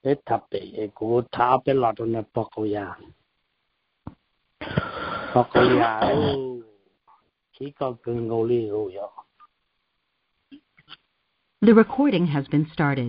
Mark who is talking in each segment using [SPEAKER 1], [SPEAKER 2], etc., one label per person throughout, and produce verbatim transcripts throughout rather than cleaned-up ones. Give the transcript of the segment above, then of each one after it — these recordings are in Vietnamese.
[SPEAKER 1] cái thập bể của tháo bên lọt trong này bọc cầu già bọc cầu già đâu chỉ có cần ngồi đi rồi vậy.
[SPEAKER 2] The recording has been started.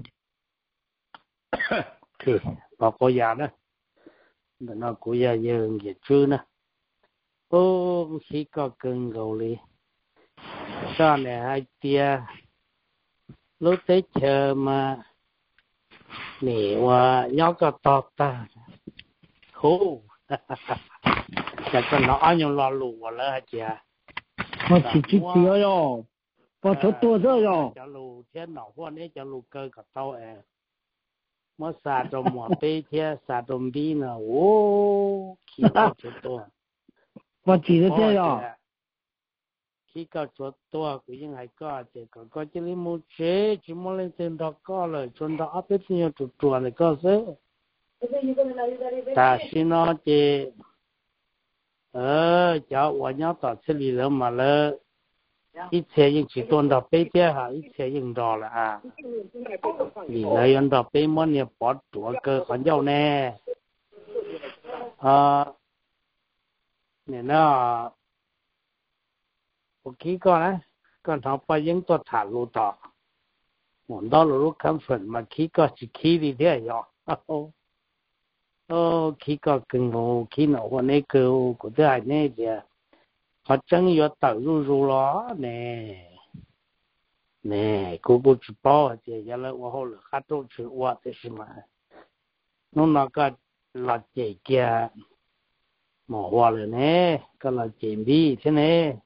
[SPEAKER 1] Thì bọc cầu già đó nó của già giờ gì chứ nè ô chỉ có cần ngồi đi sao này hai tia lúc tới chờ mà nè và nhóc có to ta khô chắc có nó ăn nhiều lò lù vào là chị à
[SPEAKER 3] mà chỉ chỉ tiêu rồi và số tua rồi
[SPEAKER 1] cho lù thế nào qua đấy cho lù cơ cả tao à mà xả trong mỏ bê thế xả trong bí nè ô khi có chỗ to
[SPEAKER 3] và chỉ thế rồi
[SPEAKER 1] khi có chỗ to cũng như hay có thì có có chỉ lấy một chế chỉ muốn lên trên đó có rồi trên đó áp hết nhiều chỗ chỗ này có chứ ta xin nó chỉ ờ cháu我要到这里了嘛了一切用去端到北边哈一切用到了啊你来用到北么你把多个很久呢啊你那我几个呢刚才把人都谈路到我到路看粉嘛几个是几里的呀哦哦几个跟我几那我那个我在那边họ chân yo tàu ru ru lo nè nè cô cô chỉ bảo thì giờ là我后来还都去我的是嘛弄那个老姐姐冇话了呢个老姐妹天呢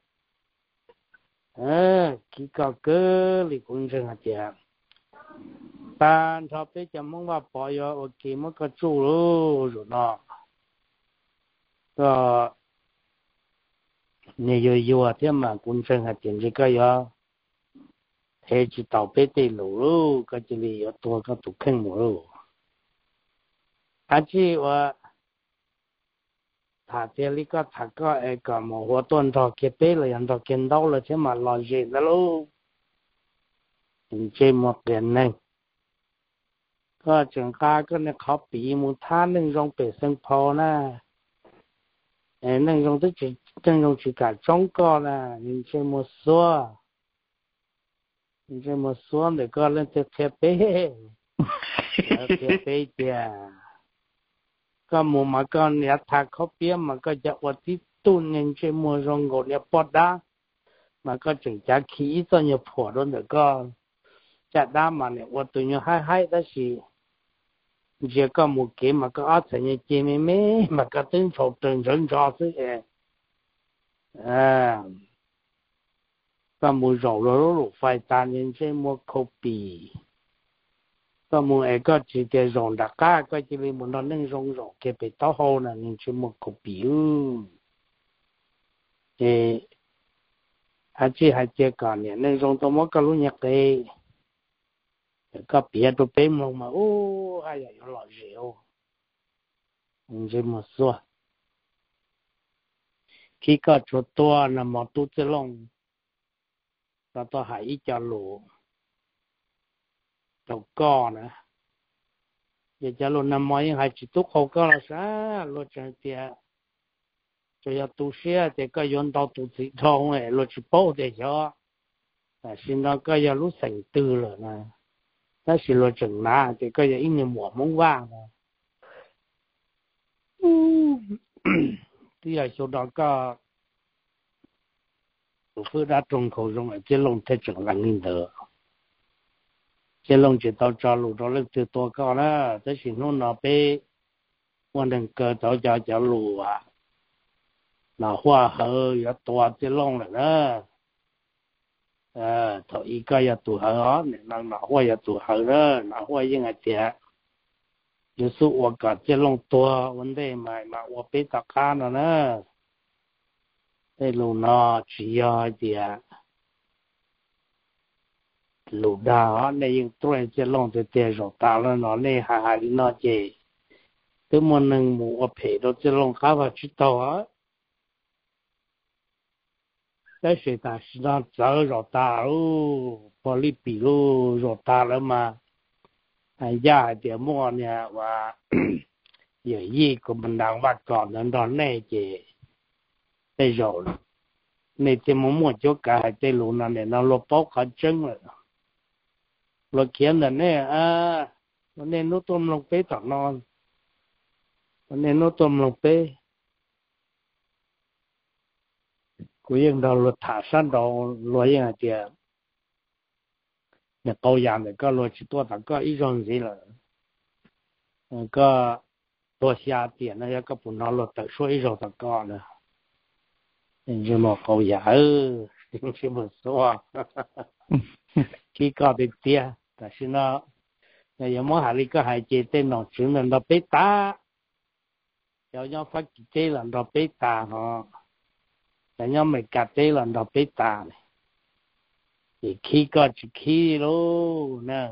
[SPEAKER 1] 呃几个个离婚生啊姐但他被怎么话保佑我给么个住喽rồi nó个你有有啊，天嘛，本身还真是个呀，还去倒背对路喽，个这里有多个都坑我喽。而且我，他这里个他个那个么，我端到给背了，人都见到了，天嘛老热了喽，你这么变呢？个整个个那考比木他能用北生跑呢？哎，能用的就能用去干中国了，你这么说，你这么说，那个人在贴背，贴背的，个么嘛个你他靠边嘛个叫我的多人这么用我的不打，嘛个整家起这样破了那个，家打嘛呢，我对你还还的是。这个木给嘛个阿成也见面没嘛个正常正常常是诶，啊，个木肉肉肉快单人这木口比，个木那个直接用大家个这里木那能用肉给被到好了，你这木口比哦，诶，还这还这个呢，能用到么个路日的。个别都背梦嘛，哦，哎呀，有老热哦，你这么说，几个做多那么肚子弄，到到还一条路，走高呢，一条路那么样还是都好高了噻，路这边就要读些这个用到肚子痛哎，路去包的下，但是那个要路成都了呢。但是罗整那这个也一年我们忘了，嗯，对呀，说到个，我回答中口中啊，这龙太整了领导，这龙就到这路到了就多高了，这是弄那边我能够到家家路啊，那花后要多这龙了呢。呃，头一个要读好，那那话要读好了，那话应该讲，就是我搞这弄多问题嘛嘛，我被打卡了呢，在路那需要一点，路大那用多这弄的这种大了那那还还那这，怎么能我陪到这弄还不知道啊？在水大市场早绕大喽，玻璃比喽绕大了嘛， ai gia thì mua nè và giờ gì của mình đang bắt còn nên đó này chỉ bây giờ này thì muốn mua chỗ cả hai tay lúa này nó lột bóc hết trơn rồi lột kiếm là nè à nó nên nó tôm lông bế thằng non nó nên nó tôm lông bế của những đó lột thả san đó lột những cái tiền nhà tàu giang thì có lột chỉ多thằng có ít giống gì là có多下tiền nó có bún nó lột tự số ít giống thằng có nữa nhưng mà tàu giang ừ chỉ một số khi có được tiền但是呢那有么还里个还接在农村人到北大要要发这人到北大哈要要没搞这人到北大呢你去个就去咯呢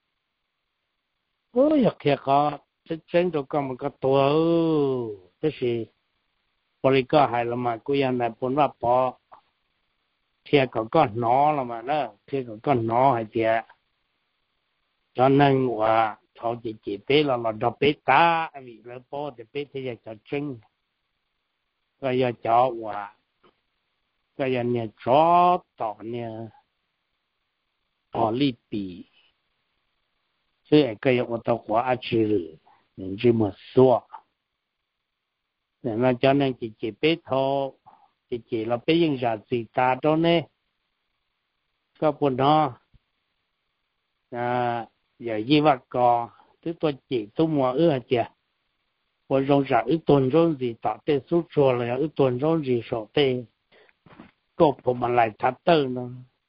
[SPEAKER 1] 哦要去个这真都干么个多这是我里个还了嘛古人来本话包贴个个脑了嘛呢贴个个脑还贴cho nênว่าเขาจะจีบเราเราดอกเปตาอันนี้เราพอจะเปที่จะจึงก็อยากจะว่าก็อยากเนี่ยจอต่อเนี่ยต่อลีปีซึ่งไอ้ก็อยากว่าตัวหัวอาชีพนี่จะมาสัวเนี่ยเราจะนั่งจีจีบเปทอจีจีเราไปยังจะจีตาตรงนี้ก็ปุ่นเนาะอ่าgiờ gì vậy có thứ tôi chỉ tôi mua ở chợ tôi rong rã ở tuần rong gì tạo tên số chùa là ở tuần rong gì số tên có phụ mà lại thắt tư nữa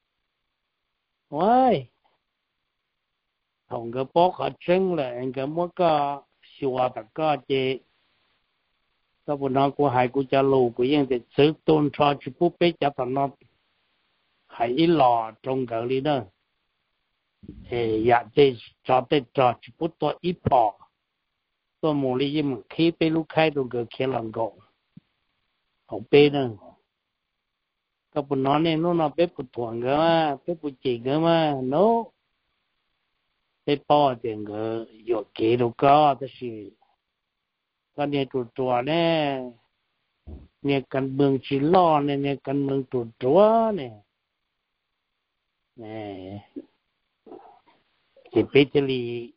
[SPEAKER 1] ôi thằng cái bó khó chân là anh cái muốn có xua tất cả chị các bạn nói của hai của cha lù của những cái sự tôn cho chú bố bé cho thằng nó hãy lò trong cái lý đó thì dạ thì cho tới cho chỉ bút tôi ít bỏ tôi muốn đi mà khi bé lúc khai tôi cứ kia làm gỗ học bé nữa các bạn nói nên nó nó bé bút thuần cơ mà bé bút chỉ cơ mà nó bé bỏ tiền cơ dụ kế đâu có thế gì cái này tụt tụt nè nè cần mương chỉ lo nè nè cần mương tụt tụt nè nè thì bây giờ thì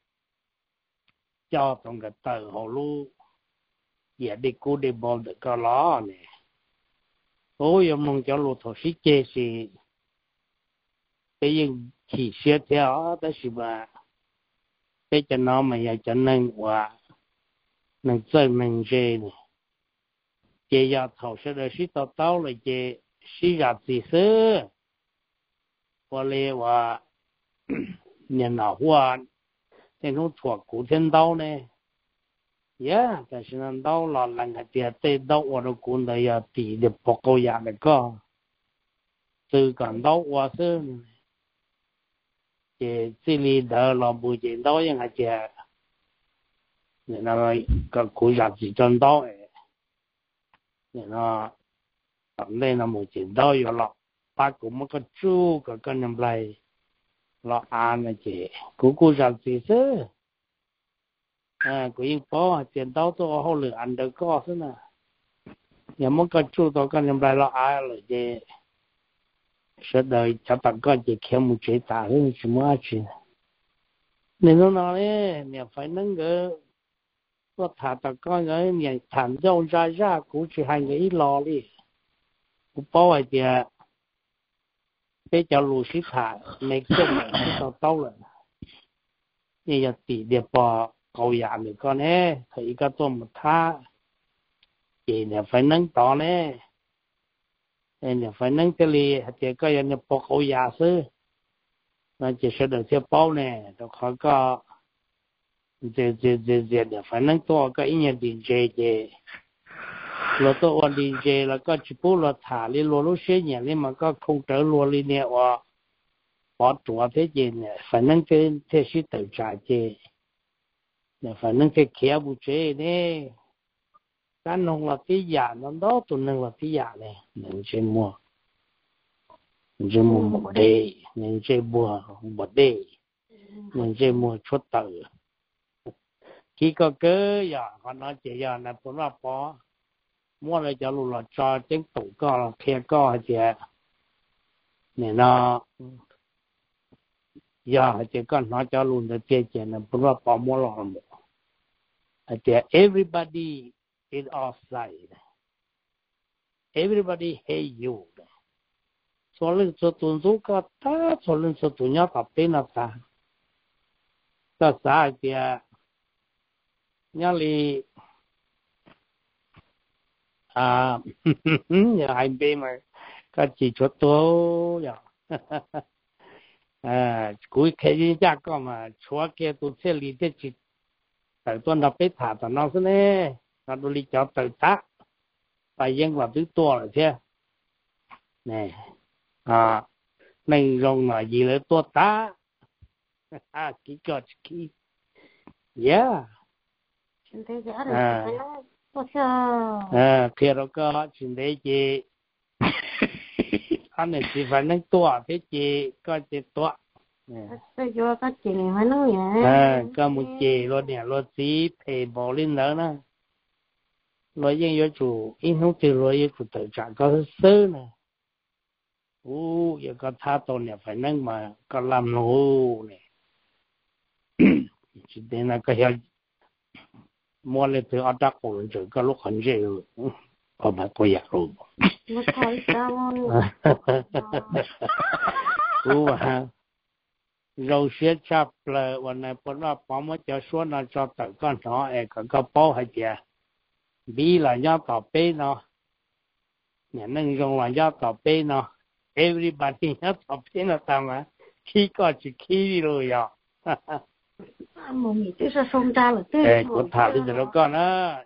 [SPEAKER 1] cho trong cái tờ hồ lô giờ đi cố đi bỏ được cái ló này ôi ông mong cho lô thổ sĩ chế thì bây giờ chỉ xét theo đó là mà bây giờ nó mà giờ cho nên qua nên chơi mình chế này chế giờ thổ sẽ được sĩ tao tao là chế sĩ ra gì sơ qua lê qua年老话那种做古天刀呢呀但是呢刀老人家的对刀我都管得要抵的不够压的个这个刀我是这这里的老不见刀样还这那个个古下子真刀哎那那那么见刀有了把古么个猪个跟人来lo ăn là chị cú cú rằng gì chứ à cú yên bỏ tiền đâu tôi hậu lửa ăn được có thế nào nhà muốn có chú tôi có nhầm lại lo ăn rồi chị sẽ đợi cho bạn con chị khéo một chế tả hơn chỉ mua chuyện nên nó nói đấy nhà phải nâng gỡ có thả tao con cái nhà thảm dâu ra ra cú chỉ hai người lo đi cú bỏ vậy thì bây giờ lù xí thả mấy cái này tao tao rồi như giờ tỷ đẹp bỏ cầu nhà người con ấy thấy cái tôm một tha chị này phải nâng to này này phải nâng cái ly thì có nhà bỏ cầu nhà xứ mà chỉ sẽ được theo bao này rồi khỏi có dễ dễ dễ dễ để phải nâng to cái ý nhà đi dễ dễ rồi tôi ôn đi dễ là có chỉ bố là thả đi lúa lúa xe nhẹ nhưng mà có không trở lúa đi nè và bỏ chúa thế gì nè phải nâng cái thế sĩ tự trả chế nè phải nâng cái kia bù chế nè cái nông là tí giả nó đó tụi nâng là tí giả này nên chơi mua nên chơi mua một đề nên chơi mua một đề nên chỉ mua chút tử khi có cớ giờ họ nói chỉ giờ là cũng là bỏ mua lại cho luôn là cho chính tủ co là kia co chị nên nó giờ chỉ còn nói cho luôn là kia chị là cũng là bỏ mua lo một thì everybody is outside everybody hate you số lượng số tuần số cả ta số lượng số tuần nhau tập tên là ta ta sai thì nhà li à nhà hai bên mà cái chỉ cho tôi ya à cuối khi đi ra có mà chúa kia tôi sẽ đi tới chỉ tại tôi đã biết thả tao nó thế này nó tôi đi cho tự tác phải dân vào thứ to rồi chứ nè à nên rong là gì là to ta à kỹ thuật kỹ yeah à à khi đó có chuyện đấy chị anh này chỉ phải nói to thế chị có chị to
[SPEAKER 4] tôi cho các chị này phải nói vậy
[SPEAKER 1] à có một chị luôn nè luôn tí thì bỏ lên đó nè rồi dân yêu chủ in không từ rồi yêu chủ tự trạng có sơ nè ô giờ có tha tổ nè phải nâng mà có làm nô nè chỉ đến là cái hiệu mua lên từ ở đắc của rồi có lúc很热có mà có giặc rồi
[SPEAKER 4] nó thấy sao
[SPEAKER 1] ô ha rồi sẽ chập làวันnày bọn nó bỏ mất cho số nó cho tự con nó ấy có có bao hay chưa bí là nhớ tàu bê nó nhà nâng dùng là nhớ tàu bê nó everybody nhớ tàu bê nó tao mà khi có chỉ khi đi rồi à
[SPEAKER 4] mà mình tức là xong ra là tức
[SPEAKER 1] ê có thả đi rồi con á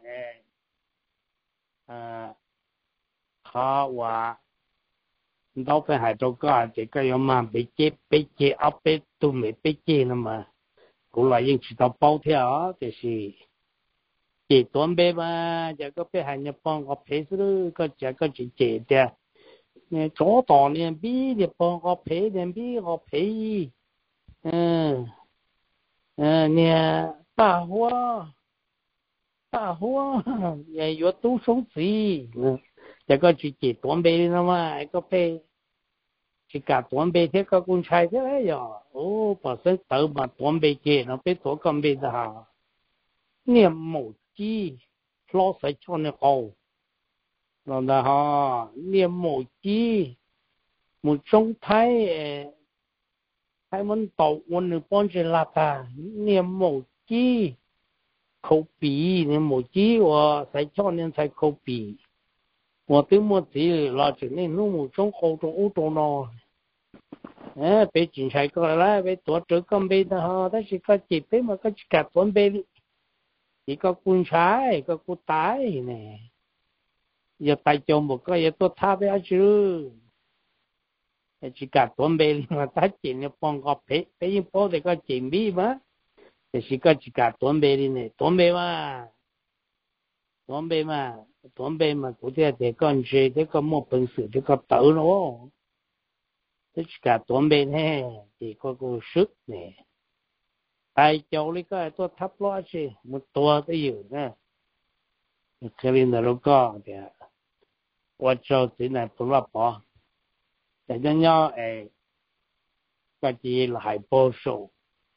[SPEAKER 1] à khó quá đâu phải hai chỗ có chỉ có yêu mà bị chết bị chết áp bị tụi mình bị chết nữa mà cũng là những chuyện tao bao theo thì是chỉ tuần bé mà giờ có phải hai nhập bằng có phải chứ có giờ có chỉ chỉ de nè chỗ tao nè bí nhập bằng có phải nè bí có phải ừ ừ nè大花大花也有都sống gì giờ có chỉ chỉ tuần bé nữa mà có phải chỉ cả tuần bé thế có con trai thế đấy giờ ô bà sẽ tự mà tuần bé kia nó biết tổ con bé ra niệm một chi lo sai cho nó hậu rồi là họ niệm một chi một trong thái thái muốn tàu muốn được bọn trẻ là ta niệm một chi khẩu bì niệm một chi và sai cho nên sai khẩu bì và tiếng một tí là chỉ nên nó một trong khẩu trong ô tô nó à bé chính sai coi lại bé tổ chức con bé đó họ đó chỉ có chỉ bé mà có chỉ cả tuần bé chỉ có con trai có cô tái nè giờ tại chồng một cái giờ tôi tha bé chứ chỉ cả tuần bé mà ta chỉ là bằng có bé bé như bố thì có chuyện gì mà thì chỉ có chỉ cả tuần bé đi nè tuần bé mà tuần bé mà tuần bé mà cũng thế thì con chơi thì có một phần sự thì có tự nó thì chỉ cả tuần bé nè thì có cô sức nè ai châu lấy cái tôi thắp lo chứ một tua tới nhiều nè cái này là lúc có thì tôi cho thế này tôi là bỏ để cho nhau ấy cái gì là hay bổ sung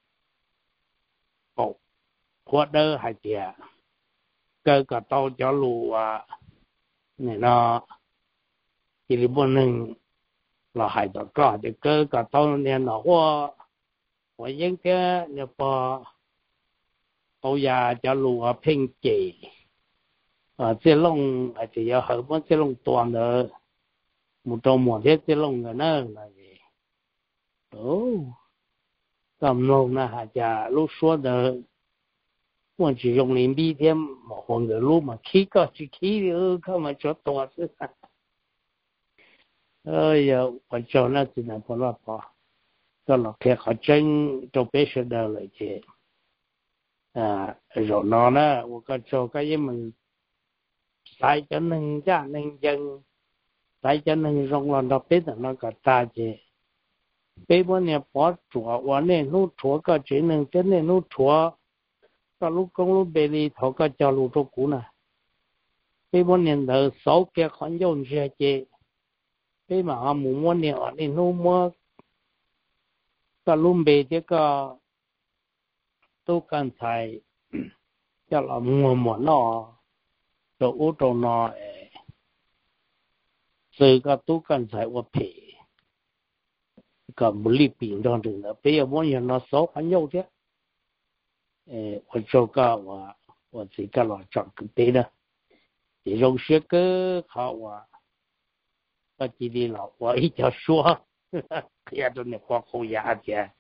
[SPEAKER 1] ồ qua đó hay tiệt cái cái tàu cho lù à này nó chỉ là bốnนึง là hay đó có thì cái cái tàu này nó qua我应该那把欧亚叫路啊拼几啊，这弄而且要后面这弄断的，木头木这这弄的呢那里，哦，咁弄那还家路说的，我只用零币天冇换的路嘛，起个就起的，干嘛做多事？哎呀，我做那只能不乱跑。ก็เราแค่เขาเจงตัวเปเชเดอร์เลยเจอ่าโรนอนะว่าก็โจก็ยังมันใส่จนหนึ่งจ้าหนึ่งยังใส่จนหนึ่งรงรอนตัวเป็ดนั่นก็ตาเจ bây giờ này bỏ chùa và nên nút chùa cái chuyện nên cái nên nút chùa cái lúc công lúc bây đi thọ cái cho lúc cho cũ nè bây giờ này đầu sáu cái khoản dùng xe chế bây mà họ muốn mua này ở nên nút mua cái lúc bây cái cái tôi cần phải cho là mua mua nó rồi ô tô nó rồi cái tôi cần phải ở phía cái một lý bình trong trường đó bây giờ muốn nhận nó số khoản nhau chứ ờ我做个我我自己老长个对的这种些个好啊我记得了我一直说也都那花口牙的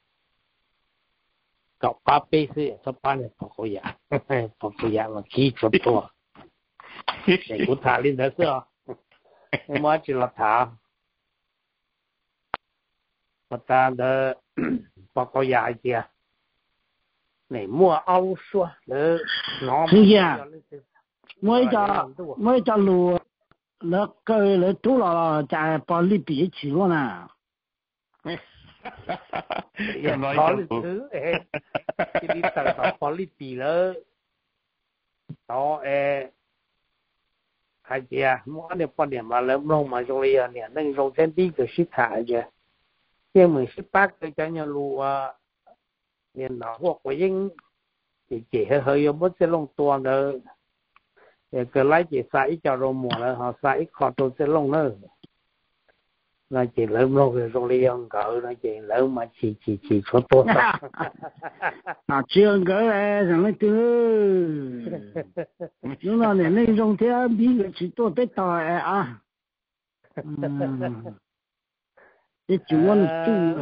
[SPEAKER 1] 搞八辈子也是把那花口牙花口牙我记住多这个他领的是啊我记了他我他的花口牙的này mua áo xua để nó
[SPEAKER 3] mới cho mới cho lùa nó cơ nó chú là chạy bỏ đi bị chỉ luôn à
[SPEAKER 1] bỏ đi thứ cái đi tàu tàu bỏ đi bị nữa đó ê hay gì à mua được bao điểm mà lớn long mà trong này nè nên trong trên đi cái ship thải chứ cái mình ship bác cái cho nhau lùa nên nó hoặc là những thì chỉ hơi hơi mất sẽ lông toàn rồi cái lái chỉ xài cho rồi mùa là họ xài khó tôi sẽ lông nữa là chỉ lớn lông rồi trong đi ăn cỡ nó chỉ lớn mà chỉ chỉ chỉ có tốt
[SPEAKER 3] à chưa ăn cỡ này rằng nó cứ chúng nó này nên trong thế bí cái chỉ tôi biết tỏi à cái chủ quan chủ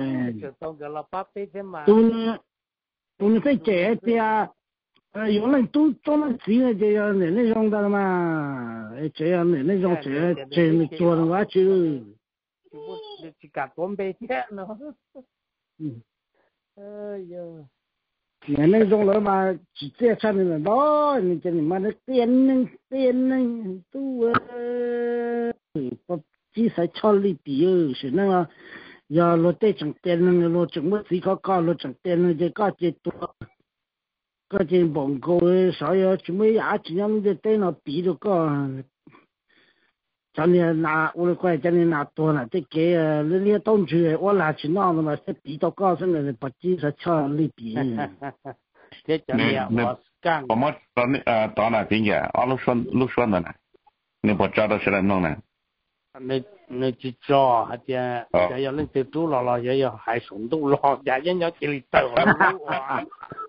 [SPEAKER 3] tu tôi phải trẻ thì à有人都做那几个这样的那种的嘛，这样的那种这这做的话就，
[SPEAKER 1] 就就搞准备些喏，
[SPEAKER 3] 嗯，
[SPEAKER 1] 哎呀，
[SPEAKER 3] 那那种了嘛，直接上面了咯，你这你妈的变呢变呢都呃，不只是炒里比哦，是那个。giờ lo tết chẳng tiền nữa lo chẳng mất gì có có lo chẳng tiền nữa thì có chỉ tua có chỉ bông cô sao giờ chỉ mới ăn chỉ nhắm cái tên nó bị được có cho nên là我怪cho nên là多了这个那那东西我拿去弄了嘛是比到高升的不只是炒里比
[SPEAKER 1] 这叫咩我干
[SPEAKER 5] 我们当呃当那边个啊路说路说的呢你不知道是来弄呢
[SPEAKER 1] 你你去找还点也要你去做了了也要还送到了也人要给你走了哇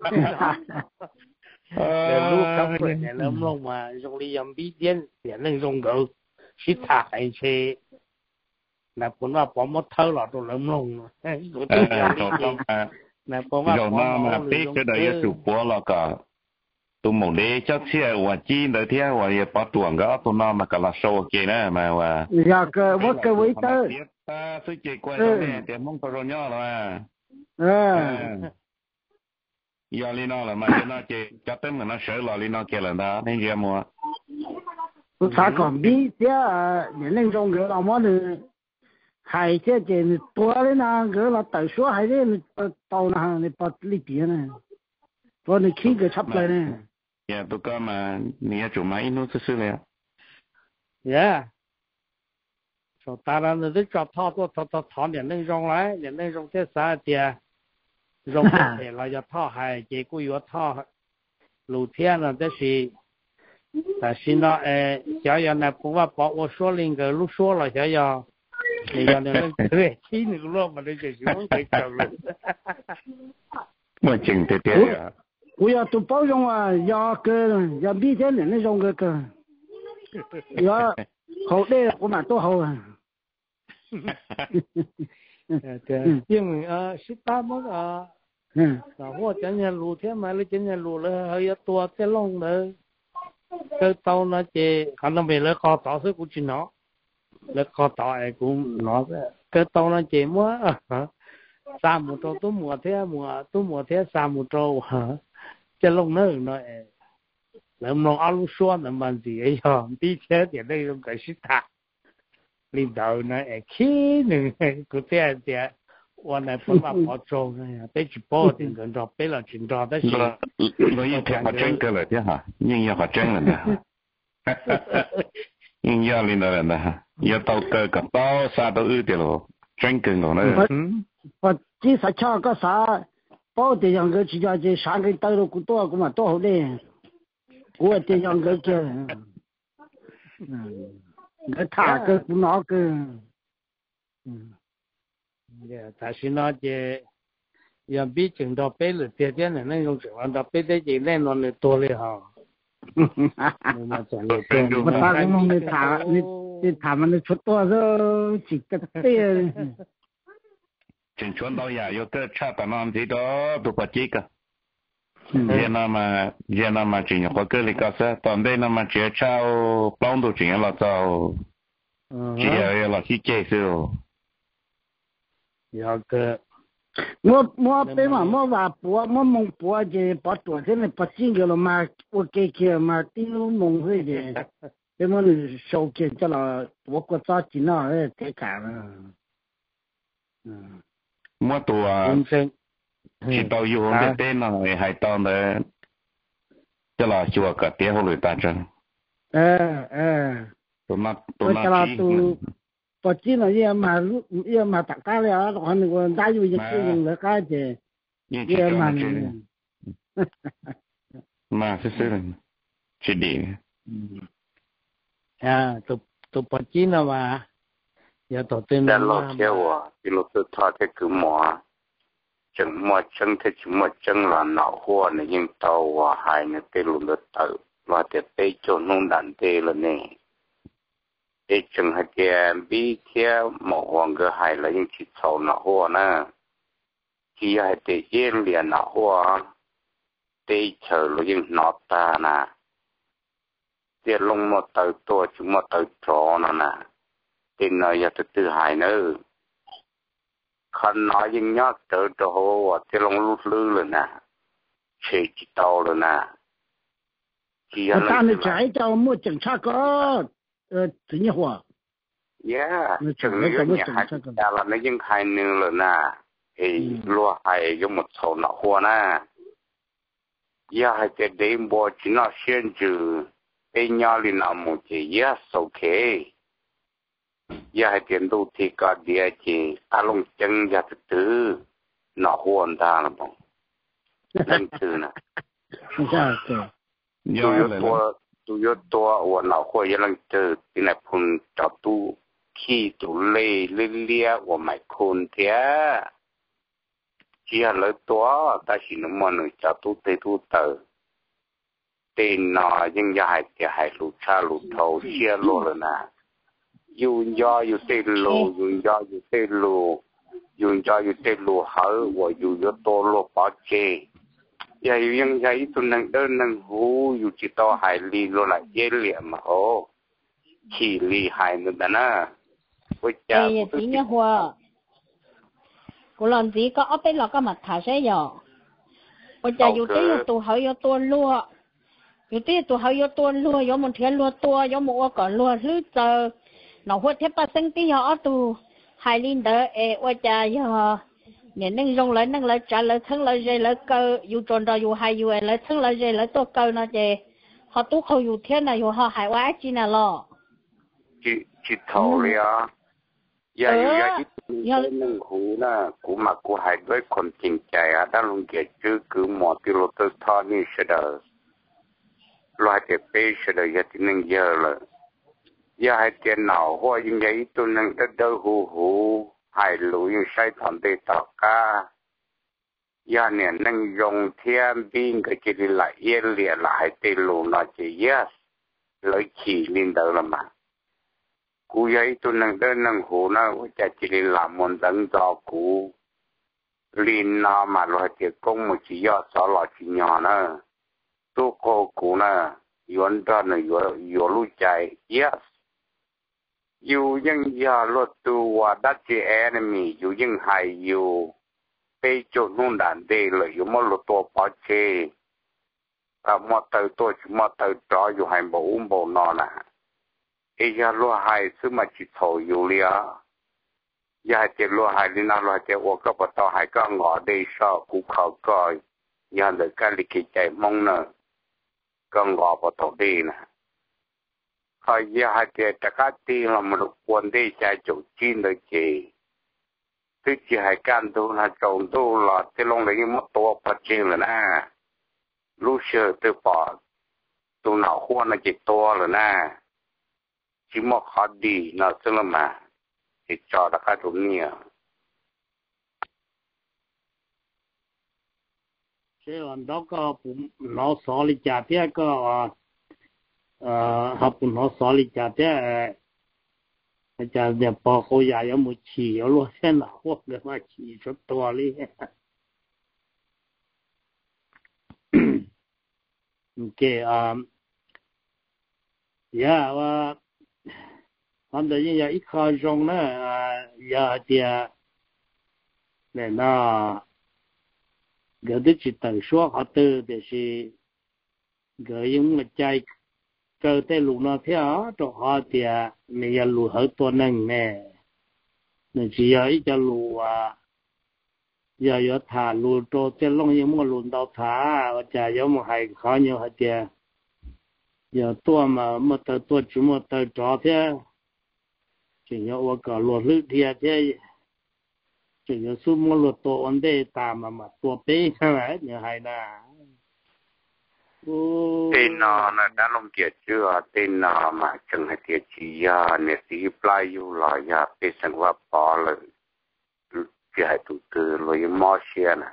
[SPEAKER 1] 呃路刚回来了弄嘛用力用笔点也能用够其他还是那本来把我偷了都能弄哎我都要理解那本来
[SPEAKER 5] 有那么别个的也主播了个tôi muốn để cho xe và chi đợi thế và也把tuồng cái tôi nói mà cả là sâu kia nè mà và
[SPEAKER 3] dạ cái what cái vậy đó
[SPEAKER 5] ta tôi chỉ quay cho mẹ để mong tao nhỏ rồi
[SPEAKER 3] à
[SPEAKER 5] giờ li nó là mà cho nó chỉ cho tới mà nó sợ là li nó kia là đó nên gì mua
[SPEAKER 3] tôi sao còn biết chứ những cái trong cái là món này hay chứ chỉ tua đấy nè cái là tự số hay đấy tàu nè này bắt đi biển này còn này khi cái chấp lại này
[SPEAKER 5] dạ tôi có mà nè chủ máy nó xứ này
[SPEAKER 1] dạ cho ta là nó cho thọ thọ thọ thọ thọ điểm năng rong lại điểm năng rong thế sao thì rong thế là cho thọ hay chỉ có yếu thọ lù thiên là thế gì但是呢呃小要呢不把把我说那个路说了小要你要那个对听那个路嘛那就喜欢给搞了
[SPEAKER 5] 我真的对啊
[SPEAKER 3] 我要多包容啊，要个要每天人那种个个，要好的我买多好啊。
[SPEAKER 1] 对，因为啊，十八么啊，
[SPEAKER 3] 嗯，
[SPEAKER 1] 然后今日路天买了，今日路了还要多再弄了，个到那些可能为了考到是不去拿，了考到哎cũng拿的，个到那些么啊，三木周都木天木都木天三木周哈。这弄那那哎，那弄阿鲁说那么子哎呀，比前点那种个是他，领导那哎去那个这样点， วันไหนผมว่าพอโจงเนี่ยไปจีบถึงกันรอไปละจินรอได้สิ
[SPEAKER 5] เราเรายิ่งแทงเขาเจ้งกันเลยที่ฮะยิ่งยาเขาเจ้งเลยนะยิ่งยาลินเลยนะยาเตาเกิดกับเตาซาเตาอื้อเดียวเจ้งกันก่อนเลย
[SPEAKER 3] พอที่สัชก็สาป้อเดียวก็chỉ cho chỉ sáng cái tới rồi cũng to cũng mà to hơn đi củaเดียวก็จะcái thả cái cũng nó cái
[SPEAKER 1] yeah 但是呢这要比整到背了点点的那种情况到背的就那种的多了哈我们讲的对
[SPEAKER 3] 我大概我们thả你你thả mà nó出to rồi chỉ cái tiền
[SPEAKER 5] chính chuẩn đâu ya yo tới cha ta nam gì đó tụ bắt chích à giờ nào mà giờ nào mà chỉ có cái lịch sử toàn đây nào mà chỉ trao bao đồ chỉ là trao chỉ là là chỉ chế rồi
[SPEAKER 1] 要个
[SPEAKER 3] 我我被嘛我话播我蒙播这把多天的把几个了嘛我给给嘛顶了蒙回的被我收给这了我国早进了哎太干了嗯
[SPEAKER 5] mua tù à chỉ tàu yêu hôm bên tên là người hai tàu đấy cho là chùa cả tiếng hồ lưỡi ta chân
[SPEAKER 3] ờ ờ
[SPEAKER 5] tụi nó tụi nó
[SPEAKER 3] chỉ có chỉ là gì mà gì mà tất cả là họ mình còn đại du lịch cái gì là cái gì gì mà
[SPEAKER 5] mà sự sự chỉ đi
[SPEAKER 1] à tụi tụi bắt chỉ nào mà giờ tụi tên
[SPEAKER 6] là lo theo à thì lo tự thà thế cứ mò chẳng mò chẳng thế chỉ mò chẳng là nào hoa này nhưng tàu à hai này tê luôn được tự và thế tê cho nông đàn tê là nè tê chẳng hay kia bí kia mỏ hoàng cái hai là nhưng chỉ thầu nào hoa nè chỉ hay tê yên liền nào hoa tê chờ là nhưng nọ ta nè tê lông mò tự to chỉ mò tự trò nè tin nói giờ từ hai nữa, khăn nói những nhát từ đầu và cái lông lút lư rồi nè, chỉ chỉ tàu rồi nè, chỉ
[SPEAKER 3] là ta này trái cho mua chẳng cha có, ờ, tự nhiên hòa,
[SPEAKER 6] yeah, chẳng như nhà hai ta là nó những hai nữa rồi nè, thì lúa hai giống một số nọ hoa nè, yeah hai cái đêm bò chỉ nó xuyên trừ, cái nhà liền làm một cái yes okay. giờ hai tiền đâu thì cả địa chỉ ta lông chân giờ từ từ nó huồn ta là bọn nên từ nè tôi yếu tua tôi yếu tua và nó huồn giờ lần từ thì này phun cho tu khi tu lê lê lê và mày khôn thế chỉ là lấy tua ta chỉ nó mà người cho tu tê tu tờ tên nó nhưng giờ hai tiền hai lụt cha lụt thầu chia lô rồi nè dùng do dùng tên lô dùng do dùng tên lô dùng do dùng tên lô hở và dùng do tô lô bỏ chê giờ dùng giờ ít năng đơn năng hú dùng chỉ to hai ly lô là dễ liệm mà hổ chỉ ly hai nữa đó nè với cha
[SPEAKER 4] bây giờ chỉ nhớ hoa cô làm gì có ốp bên lọ có mặt thả sẽ giờ bây giờ dùng tên dùng tụ hở dùng tô lúa dùng tên tụ hở dùng tô lúa dùng một thiên lúa tô dùng một quả lúa lúa giờ nó hốt thép ba sinh tí họ tu hai linh đỡ ê qua cha giờ nên nâng rong lại nâng lại trả lại thân lại dây lại cơ dù tròn đó dù hai dù lại thân lại dây lại to cơ nó chè họ tu không dù thiên này dù họ hại quá chi nào lo
[SPEAKER 6] chỉ chỉ thầu liền giờ giờ giờ nâng hú na cú mà cú hại với con chỉnh chạy à đã luôn kể chứ cứ một tí lô tơ thọ như sẽ đỡ loại để bê sẽ đỡ giờ thì nâng giờ là giờ hai tiền nào hoa những cái tôi năng đất đỡ hù hù hai lũ những sai thằng để tạo ca giờ này năng dùng thiên biên cái chỉ là yên liền là hai tiền lũ nó chỉ yes lấy chỉ lên đó là mà cú ấy tôi năng đất năng hù nó chỉ chỉ làm một đấng cho cú lên nó mà loại tiền công một chỉ do sáu lọ chỉ nhỏ nữa tôi cô cú nè yuan đó là yuan yuan lũ chạy yesอยู่ยังยาลดตัวดัชเอเนมีอยู่ยังหายอยู่ไปจุดนู่นด่านเดเลยอยู่มาลดตัวปอเชกับมาเตอตัวชิมาเตอจออยู่หายบ่อุ้มบ่นอนนะเอียาลดหายซึ่งมาจิตโตอยู่เลีย ya te lo hai ni na lo te wo ka pa to hai ka ngõ de so ku khao ko ya le ka li ki chai mong na ka ngõ pa to de na ha ya ha te ta ka ti la mo kwon de cha chu chin de chi tu chi hai kan tu na chong tu la te long le mo to pa chin la na lu sơ te pa tu na ho na chi to la na chỉ một khó đi nó tức là mà thì cho đã các đúng nhiều
[SPEAKER 1] thế còn đó có nó xóa đi chả thế có học nó xóa đi chả thế chả để bỏ khối nhà có một chỉ ở luôn thế nào hoặc là mà chỉ cho to đi cái à yeah và hắn đấy như ít khai trong đó giờ thì này nó cái đó chỉ tự số họ tự để gì cái những cái trái cơ thể lúa nó theo cho họ thì mình giờ lúa hếtตัวนึงnè nên chỉ giờ ít cho lúa giờ giờ thả lúa cho cái lông những cái lúa đào thả và giờ giờ một hai khó nhiều hết thì giờตัวmà màตัวตัวchúng màตัวchó thế chỉ nhớว่าก็ลวดลึกเทียเทียchỉ nhớซุ่มลวดตัวอันเดตามมามาตัวเป๊ะใช่ไหมเนี่ยให้น่ะโอ้
[SPEAKER 6] tên nó là đã lông kiệt chưa tên nó mà chẳng hay tiệt chỉ ya nè sĩ play you là ya bị sang qua bỏ là chỉ hay tụt từ rồi mò xe nè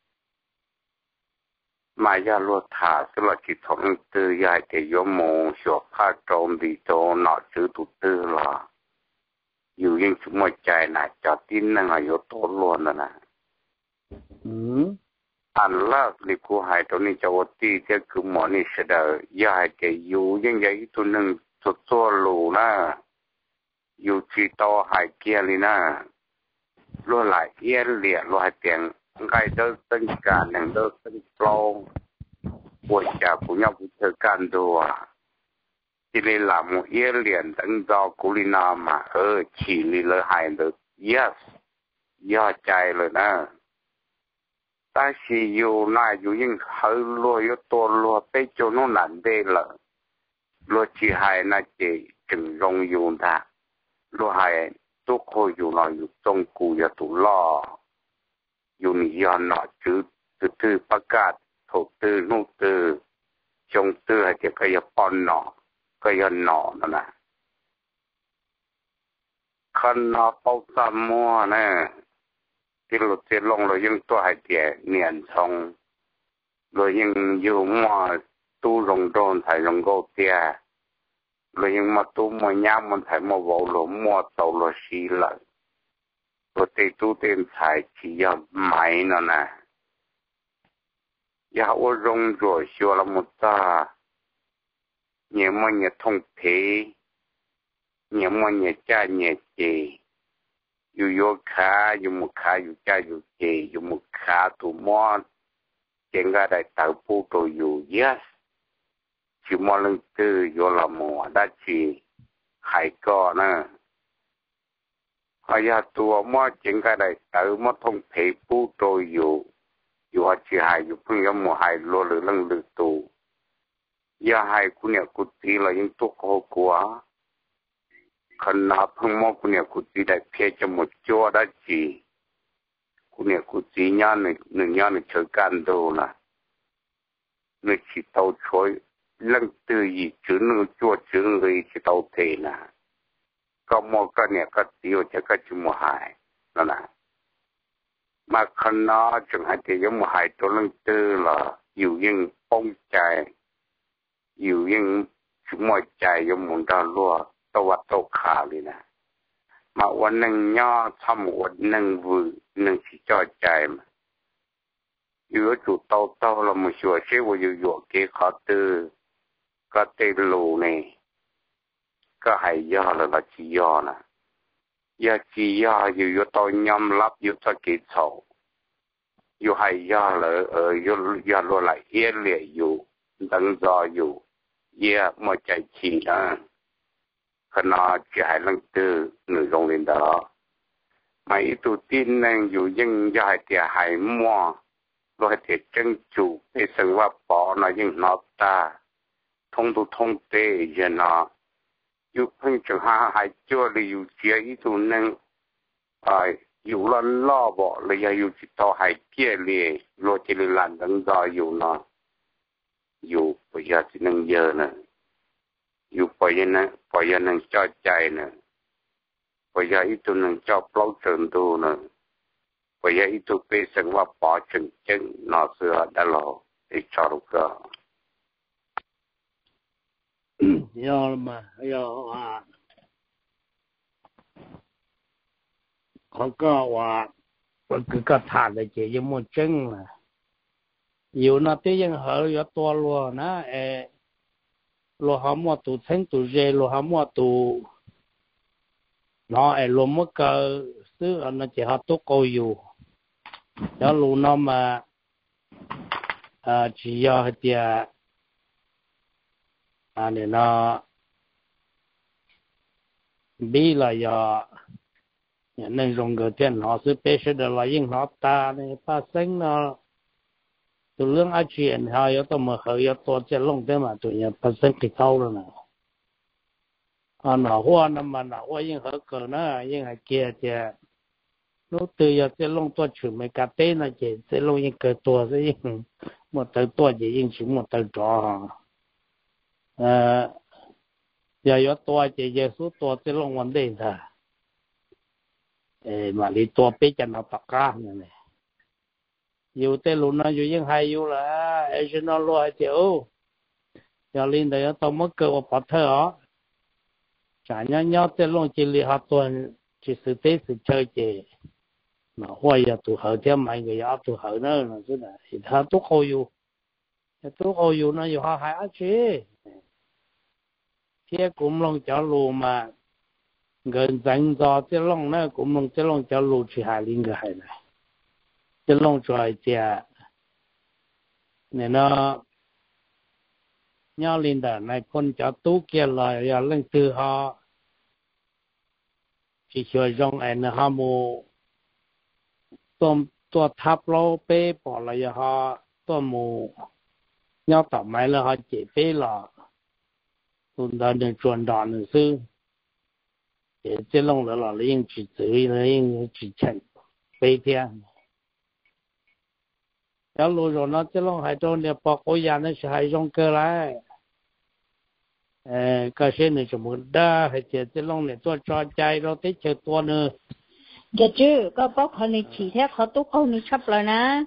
[SPEAKER 6] mà ya lúa thả tức là chỉ thông từ ya thì yo mồ sửa pha trộm đi cho nó chữ tụt từ làอยู่ยิ่งสมัยใจนะจอตินนั่งอายุโตล้วนนะอืมอันละนี่กูหายตัวนี้จะวัดที่จะคือหมอนี่เสดอยากจะอยู่ยิ่งใหญ่ตัวหนึ่งตัวตัวลูนะอยู่ที่โตหายเกียร์เลยนะล้วนหลายเอี้ยเหลี่ยล้วนเตียงใครเดินตึงการอย่างเดินตึงโปร่งปวดจากผู้ยากผู้เธอการตัวchỉ là làm một yên liền đánh do cú li na mà ở chỉ li lỡ hại được yes do chạy rồi nè ta chỉ yêu na yêu những hơi lúa yêu to lúa bây giờ nó nản đây là lúa chỉ hại na chỉ chừng rong yêu ta lúa hại tôi coi yêu nó yêu trong cú yêu tụ lo yêu nhiều nó chứ từ từ bắt gạt thổ từ nô từ trong từ hay chỉ cái pon nọ cái yên nọ nữa nè, khăn nó bao sa mua nè, cái lụt cái lông rồi nhữngตัวhay tiệt niên xong, rồi những yêu mua tu rong đồn thay rong gấu tiệt, rồi những mà tu mua nhám mình thay mua vẩu rồi mua tàu rồi xí lại, rồi tây tu tiền thay chỉ要买nữa nè, ya ở rong rồi xưa là một ta nhiều mọi người thông thế, nhiều mọi người cha nhiều chị, yêu yêu khá, yêu một khá, yêu cha yêu chị, yêu một khá tụ mòn, chuyện ra đại tạo phụ đồ yêu yes, chỉ mòn lần tư yêu là mùa đã chỉ hải co nè, hay là tụ mòn chuyện ra đại tạo mòn thông thế phụ đồ yêu, yêu chỉ hải yêu phương yêu mùa hải lô lử lăng lử tụ. Ya hai kunya kuti la yung toko kwa kana phangmo kunya kuti da phe cho một chỗ da chi kunya kuti nya ne ne nya ne chơi can do na ne chi tàu choi lăng tư yi chữ nu chỗ chữ người chi tàu thế na có một cái này cái tiêu cho cái chữ một hai đó là mà kana chẳng hạn thì giống một hai tổ lăng tư là nhiều những phong tráiอยู่ยังสมอยใจยมมุนดาลัวตวัดโตขาเลยนะมาวันหนึ่งย่อทำวันหนึ่งวืหนึ่งสิจอใจมาอยู่จุดโตโตเราไม่ชัวร์เชื่อว่าอยู่อยู่เกี่ยขาตื้อก็เตลูนี่ก็ให้ย่อแล้วละจีย่อนะย่อจีย่ออยู่อยู่โตยอมรับอยู่ตะกี้โฉอยู่ให้ย่อเลยเอออยู่ย่อลัวไหลเอี้ยเหลี่ยอยู่ดังจออยู่เยี่ยมมาใจชีนะขณะที่ให้ลังตื้อหนึ่งโรงเรียนดอ mà ít tu tin nên dù dân do hai tiệt hai mua rồi hai tiệt chân chủ để sinh hoạt bỏ nó nhưng nó ta thông tu thông tệ giờ nó dù phân trường ha hai chưa là dù chia ít tu nên à dù lo lo bỏ là dù chỉ tao hai kia liền rồi chỉ là làm đằng đó dù nó dù bây giờ chỉ nên giờ nè dù bây giờ nè bây giờ nên cho chạy nè bây giờ ít tu nên cho bao trường tu nè bây giờ ít tu bị sinh hoạt bỏ chân chân nó sửa đã lo để cho được cơ
[SPEAKER 1] giờ mà giờ àเขาก็ว่ามันคือก็ทานได้เจยังมันจึงนะอยู่นะที่ยังเหลือตัวรัวนะเออรัวหามัวตูเส้นตูเจรัวหามัวตูเนาะเออรัวมัวก็ซื้ออันนั้นจะหาตัวก็อยู่แล้วรัวน้ำมาเอ่อจียาเดียอันนี้นะบีละยาnên dùng cái tiền họ sẽ bê sẽ được là những họ ta này phát sinh nó từ lượng ai chuyện họ yếu tố mà họ yếu tố sẽ lông thế mà tụi nhà phát sinh cái câu rồi nè họ nó hoa năm mà nó hoa những họ cờ nó những họ kia thì nó từ giờ sẽ lông tôi chủ mấy cái tên là chỉ sẽ lông những cáiตัวsẽ những một từตัวchỉ những chỉ một từ trò à giờ yếuตัวchỉ giờ sốตัวsẽ lông vấn đề thôiเออมาลีตัวเป๊ะจะนับปากกาเนี่ยเนี่ยอยู่แต่ลุนนะอยู่ยังไงอยู่ละเอเจนอลอยเจ้าอย่าลินเดี๋ยวต้องมาเกิดว่าปอดเธออ๋อจ่ายเงี้ยแต่ลงจิลิหัดตัวจิสุเตสุเชยเจมาหัวอย่าตัวเขาเทียมไม่ก็อย่าตัวเขาเนอะนั่นสินะถ้าตัวเขาอยู่ตัวเขาอยู่นะอยู่หาหายอาชีเที่ยกลุ่มลงจะรู้มาgần dành cho cái lông nó cũng mong cái lông cho lù chỉ hai linh cái hai này cái lông cho thì nên nó nhau linh đó này con cho tú kia là giờ lên từ họ chỉ cho trong anh họ mua tôm tua tháp lô bê bỏ lại họ tôm mua nhau tập máy là họ chỉ bê là tụi ta nên chuyển đòn nữa sư这弄了老人去走，人去称白天。要路上那这弄还多呢，包括人那是还用过来，呃，个些呢什么的，还这这弄呢做抓ใจเราได้เจอตัว呢。
[SPEAKER 4] giờ chứ có bác họ này chỉ theo họ tốt ông này chấp lại nè.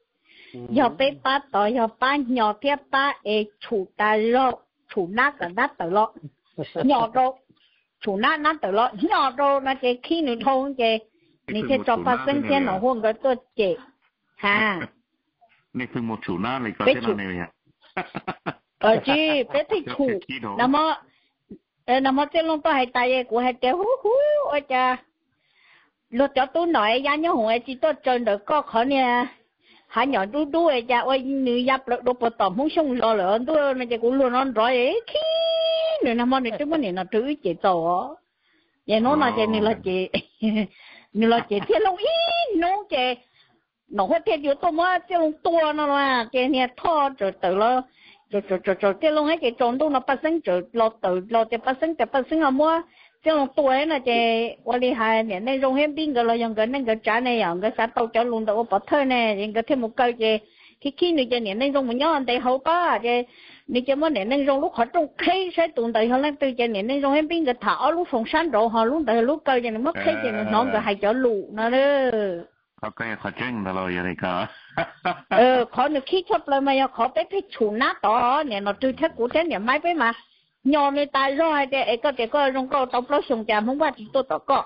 [SPEAKER 4] giờ bé ba tỏi giờ ba nhỏ theo ba e chủ tài lo chủ nát cả nát tỏi lo nhỏ đâu chủ nát nát tỏi lo nhỏ đâu nó chỉ khi nữa thôi chỉนี่แค่จอฟ้าเส้นเส้นหนอห่วงก็ตัวเจ็บฮะ
[SPEAKER 5] นี่คือหมดchủ nátเลยก็เส้นอะไรเนี่ย
[SPEAKER 4] เออจีเป็นที่ถูกแล้วมั้งเออแล้วมั้งเส้นลงตัวให้ตายกูให้เจ้าหูหูโอ้ยจ้ารถจอดตู้หน่อยยาเนี่ยหัวจีตัวจนเด็กก็เขาเนี่ยหาหยอดดูดูไอ้จ้าโอ้ยเนื้อยับแล้วดูปตอมหุ้งชงรอเหรอตัวนั่นจะกูรู้นอนร้อยขี้เนี่ยนะมันเนี่ยตัวมันเนี่ยน่ะถือเจ็บตัวอย่างโน้นน่ะเจนี่ละเจนี่ละเจเที่ยวลงอีน้องเจหนูว่าเที่ยวอยู่ตัวมั่วเที่ยวลงตัวนั่นแหละเจเนี่ยทอดจนตื่นแล้วจนจนจนจนเที่ยวลงให้เจจนตัวน่ะปัสสังจนรอตื่นรอเจปัสสังแต่ปัสสังอ่ะมั่วเจ้าตัวน่ะเจวันนี้หายเนี่ยในโรงเรียนบินก็เรายังกันนั่งกันจ้าในอย่างก็สาตัวจะลงตัวปอดเธอเนี่ยยังก็เที่ยวมุกเกยเจขี้ขี้นี่เจเนี่ยในโรงมันย้อนแต่เขาป้าเจนี่เจมั่วเนี่ยในโรงลูกเขาตรงเคยใช้ตุ่นแต่เขาเล่นตัวเจเนี่ยในโรงเรียนบินก็ถาลูกสงสารเราหาลูกแต่ลูกเกยเจเนี่ยมั่วเคยเจน้องก็ให้เจ้าลูกนะเด้อ
[SPEAKER 5] เขาก็ยังเขาเจ๊งตลอดอย่างนี้ก็
[SPEAKER 4] เออขอหนูขี้ชอบเลยมาขอไปพิจูหน้าต่อเนี่ยเราดูแท้กูแท้เนี่ยไม่ไปมาnhon người ta rồi để ấy có thể có trong câu tao nói xong chả không qua chỉ tôi tao có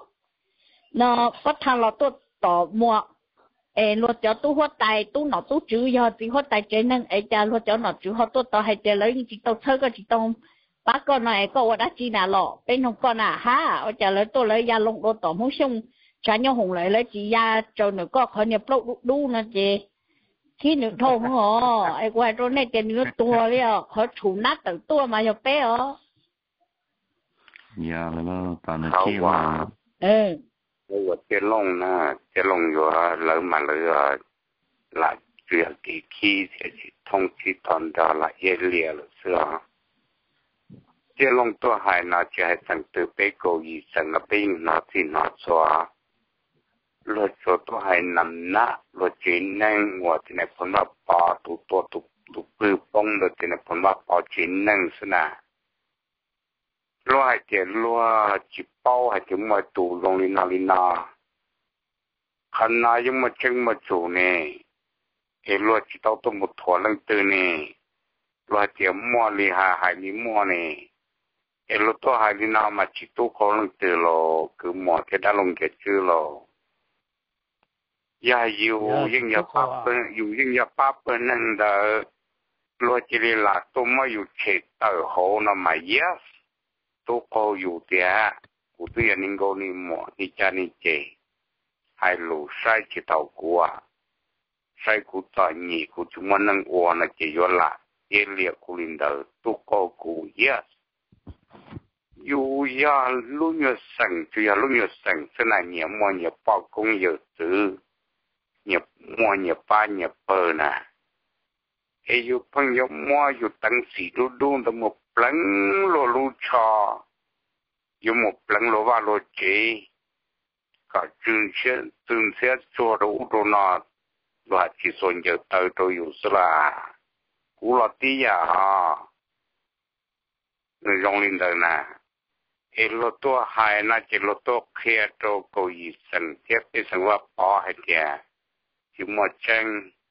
[SPEAKER 4] nó có thằng là tôi tao mua ấy luật cho tôi hoa tài tôi nó tôi chữ giờ chỉ hoa tài trên nên ấy cha luật cho nó chữ hoa tôi tao hay để lấy chỉ tao chơi cái chỉ tao bác con này có đã chi nào lọ bên trong con à ha ở trả lời tôi lấy da lông đồ tao không xong chả nhau hùng lại lấy chỉ da cho nữa có khởi nhập lâu đu nó chị khi nữa thôi không hả ai qua chỗ này cái nữa tua đi à họ chủ nát từ tua mà giờ bé à
[SPEAKER 5] dạ là nó toàn là chi mà
[SPEAKER 4] ừ
[SPEAKER 6] 我这弄呢，这弄有老嘛了，那主要给起才是通知团到了一列了是吧？这弄多还那就还成都被狗医生那边拿去拿抓，了做多还能拿，了真能我今天碰到包都多都都不崩了，今天碰到包真能是呐。lo hay chỉ lo chỉ bao hay chỉ mua tủ lông đi nào đi nào, khăn nào nhưng mà chân mà chủ nè, cái lo chỉ tao tụi một thua lăng từ nè, lo chỉ mua đi hà hay đi mua nè, cái lo tao hay đi nào mà chỉ tụi khó lăng từ lo, cứ mua cái đá lông cái chữ lo, ya yêu những nhà pháp bên, yêu những nhà pháp bên nên là lo chỉ là tụi mà yêu chết tao hồ nó mà yes. Tôi cóอยู่เดียกูตัวยันนิงโกนิหมอนิจานิเจให้รู้ใช้จิตเอากูอ่ะใช้กูต่อหนีกูจุมันนั่งอ้วนนะเจยอละเอเลียกูลินเดอร์ตัวก็กูเยสอยู่ยาลุยสังจุยาลุยสังสนาเนี่ยมัวเนี่ยปอกคงเยอะซื้อเนี่ยมัวเนี่ยป้าเนี่ยเปิดนะเออยู่พังยมัวอยู่ตั้งสีดูดูแต่หมดplang lo lu cha yu mo plang lo va lo che ka chun che chun che cho ro do na lo ha chi son je ta to yu sla ku la ti ya ne jong lin da na e lo to hai na che lo to khe to ko yi san che pe san wa pa ha tia chi mo chang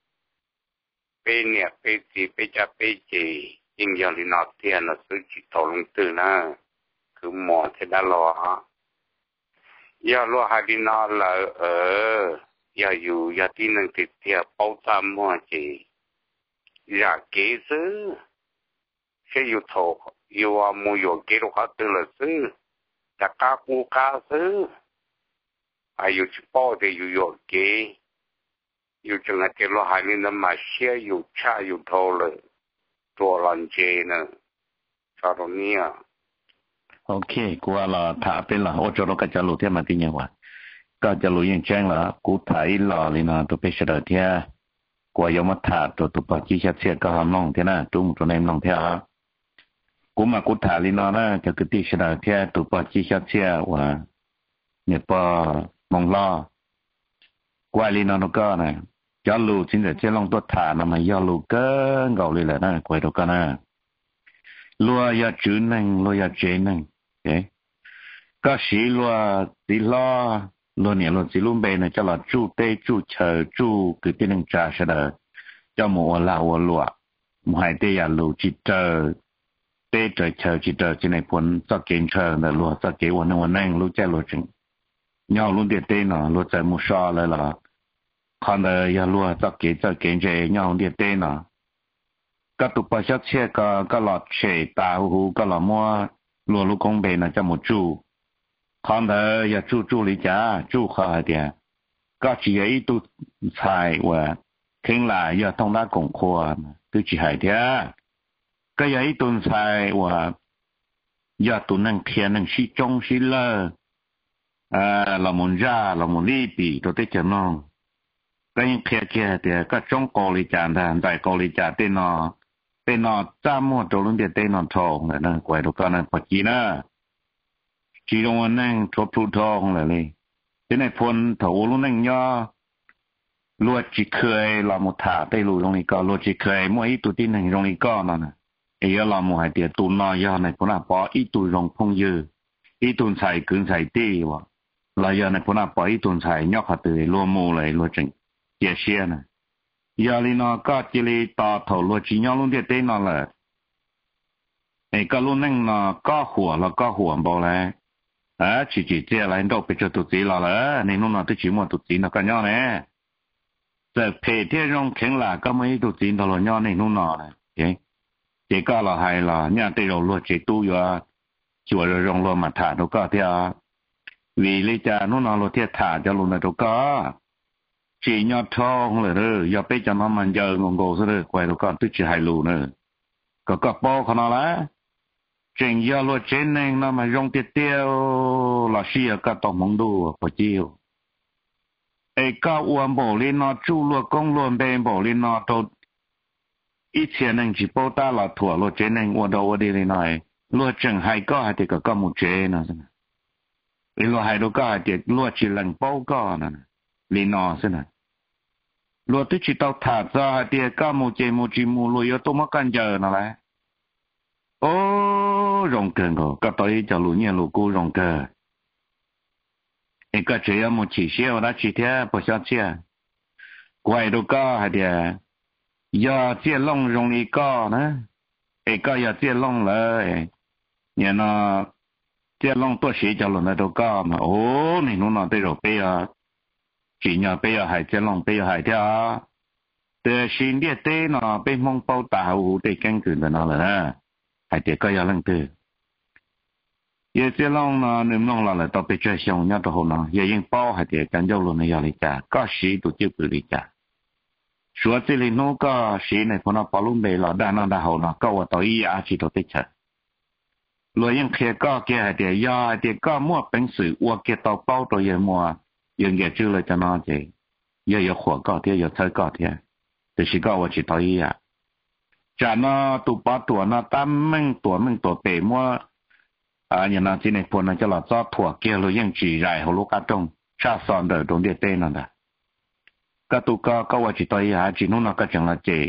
[SPEAKER 6] pe ne pe ti pe cha pe chiยิ่งยาลินาเทียนซื้อจิตตลงตื่นนะคือหมอเทดาลอยาลัวฮาดินาละเออยาอยู่ยาที่นั่งติดเทียเป้าตามมัวจีอยากเกซื้อใช่อยู่โถอยู่ว่ามูอยู่เกลูกเขาตื่นละซื้อจากกากูกาซื้ออายุชิป้อเดียอยู่อยู่เกอยู่จังหวัดเจลัวฮาดินามาเชียอยู่ชาอยู่โถเลยตัวลันเจนะชาโรเนีย
[SPEAKER 5] โอเคกูว่าเราถามเป็นละโอจเราก็จะรู้ที่มาที่ยังวะก็จะรู้ยังแจ้งละกูถ่ายหล่อเลยนะตัวเป็นเสด็จเทียกูยอมมาถาตัวตัวปากจีเชียก็ทำน้องเทียนะจุ่มตัวในน้องเทียกูมากูถ่ายเลยนะนะก็คือที่เสด็จเทียตัวปากจีเชียว่าเนี่ยปอมองล่อกว่าเลยนะนก็นะยอลูจริงแต่เจ้าลองตัวฐานนะมันยอลูเกินเก่าเลยแหละนะกวยตัวกันนะลัวยาจืดนั่งลัวยาเจนั่งเอ๊ะก็สีลัวสีล้อลัวเนี่ยลัวสีลุ่มเบนจะละจูเตจูเชอจูคือที่นั่งจ่าเสด็จเจ้าหมูลาวลัวหมูหายเตยาลูจิตเจอเตเจอเชอจิตเจอจีในผลสักเกณฑ์เชอแต่ลัวสักเกณฑ์วันนั้นวันนั่งรู้ใจลัวจริงยอลุ่มเดียเตเนาะลัวใจมูชอเลยล่ะ看到要落这给这给这样的对呢，个都不晓得个个老车大户个老么落路公平呢这么住，看到要住住里家住好点，个只有一道菜话，听来要同他共课都只系的，个有一顿菜话，要都能天能是中是了，啊，老门家老门里比都得讲喏。cái những kia kia thì các trong cô lý chán thằng đại cô lý chán tên nó tên nó cha mua đồ luôn để tên nó thong là nó quay đồ con nó phải chỉ nữa chỉ trong anh đang thốt thu thong là đi thế này phun thấu luôn anh nhá luôn chỉ cười là một thả tay lùi trong này con luôn chỉ cười mỗi ít tụi tin này trong này con nó nè ấy là một hai tiền tụi nó do này cũng là bỏ ít tụi trong phong dư ít tụi xài cứng xài tê vậy là giờ này cũng là bỏ ít tụi xài nhóc hạt từ luôn mua lại luôn chỉnh chia sẻ nè, giờ li nó có chỉ li tao thầu luôn chỉ nhau luôn để tên nó là, cái cái luôn nên nó có火了có火bao嘞，à chỉ chỉ chỉ là đâu bị cho tụt gì là là, nên nó nó tự chỉ mua tụt gì nó cái nhau nè, giờ phê thế trong khen là có mấy tụt gì đó là nhau nên nó nó này, vậy, chỉ có là hay là nhà tây đầu luôn chỉ tu rồi, chùa rồi trong luôn mà thả nó có theo, vì lý cha nó nó luôn theo thả cho luôn là đâu có. chỉ nhớ thong là đó, giờ bây giờ nó mình giờ ngon ngô rồi, quay đồ con tức chỉ hai lù nữa, có có bao con nó lá, trình do lo trên nên nó mà rong tiệt tiêu là xí ở cả tổng mong đồ bỏ chiều ấy cao uam bổ lên nó chu lo công luôn bên bổ lên nó tốt ít tiền nên chỉ bao ta là thua lo trên nên uam đâu đi lên này lo chừng hai có hai thì có có một chế nó xem ấy lo hai đâu có hai thì lo chỉ lần bao có nè lên nó xem nè lo tức chỉ tao thả ra hai thì có một chế một chỉ một lo yếu tôi mất căn giờ nó lại ô rong cơn rồi các tôi cho lũ nhà lũ cô rong cơn ấy cái chuyện một chỉ xíu đã chỉ thế bỏ sao chia quay đâu có hay là giờ chia long rong đi có nữa ấy cái giờ chia long lại nhà nó chia long tôi xí cho lũ nó đâu có mà ô này nó nói tới rồi bây giờ chỉ nhờ bây giờ hay chia long bây giờ hay thế à từ xin địa tế nó bên mong bao tàu để canh cử nó là hay để có giờ lần từ giờ chỉ long nó niệm long là là tao bị chơi xong nhá tao hôm nào giờ yên bao hay để cảnh giao luôn này giờ lấy trả có sĩ tổ chức tự lấy trả số chỉ là nó có sĩ này còn nó bảo luôn về là đa năng đa hậu nó có vào tao ý à chỉ tao tích chặt rồi yên kia có kia hay để giờ hay để có mua bánh sử uo kia tao bao tao giờ mua giờ nghe chưa là cho nó gì giờ giờ khổ có thế giờ thấy có thế thì chỉ có vào chỉ tao ý à chả nó tụ bao tuổi nó tam minh tuổi minh tuổi bể mua à nhà nó chỉ này phụ nó cho là cho thuộc kia rồiยังchỉ dài hồ lô cá trông cha son đời đồng địa tên nó đã các tụ có cóว่าchỉ tôi à chỉ nó có chẳng là chỉ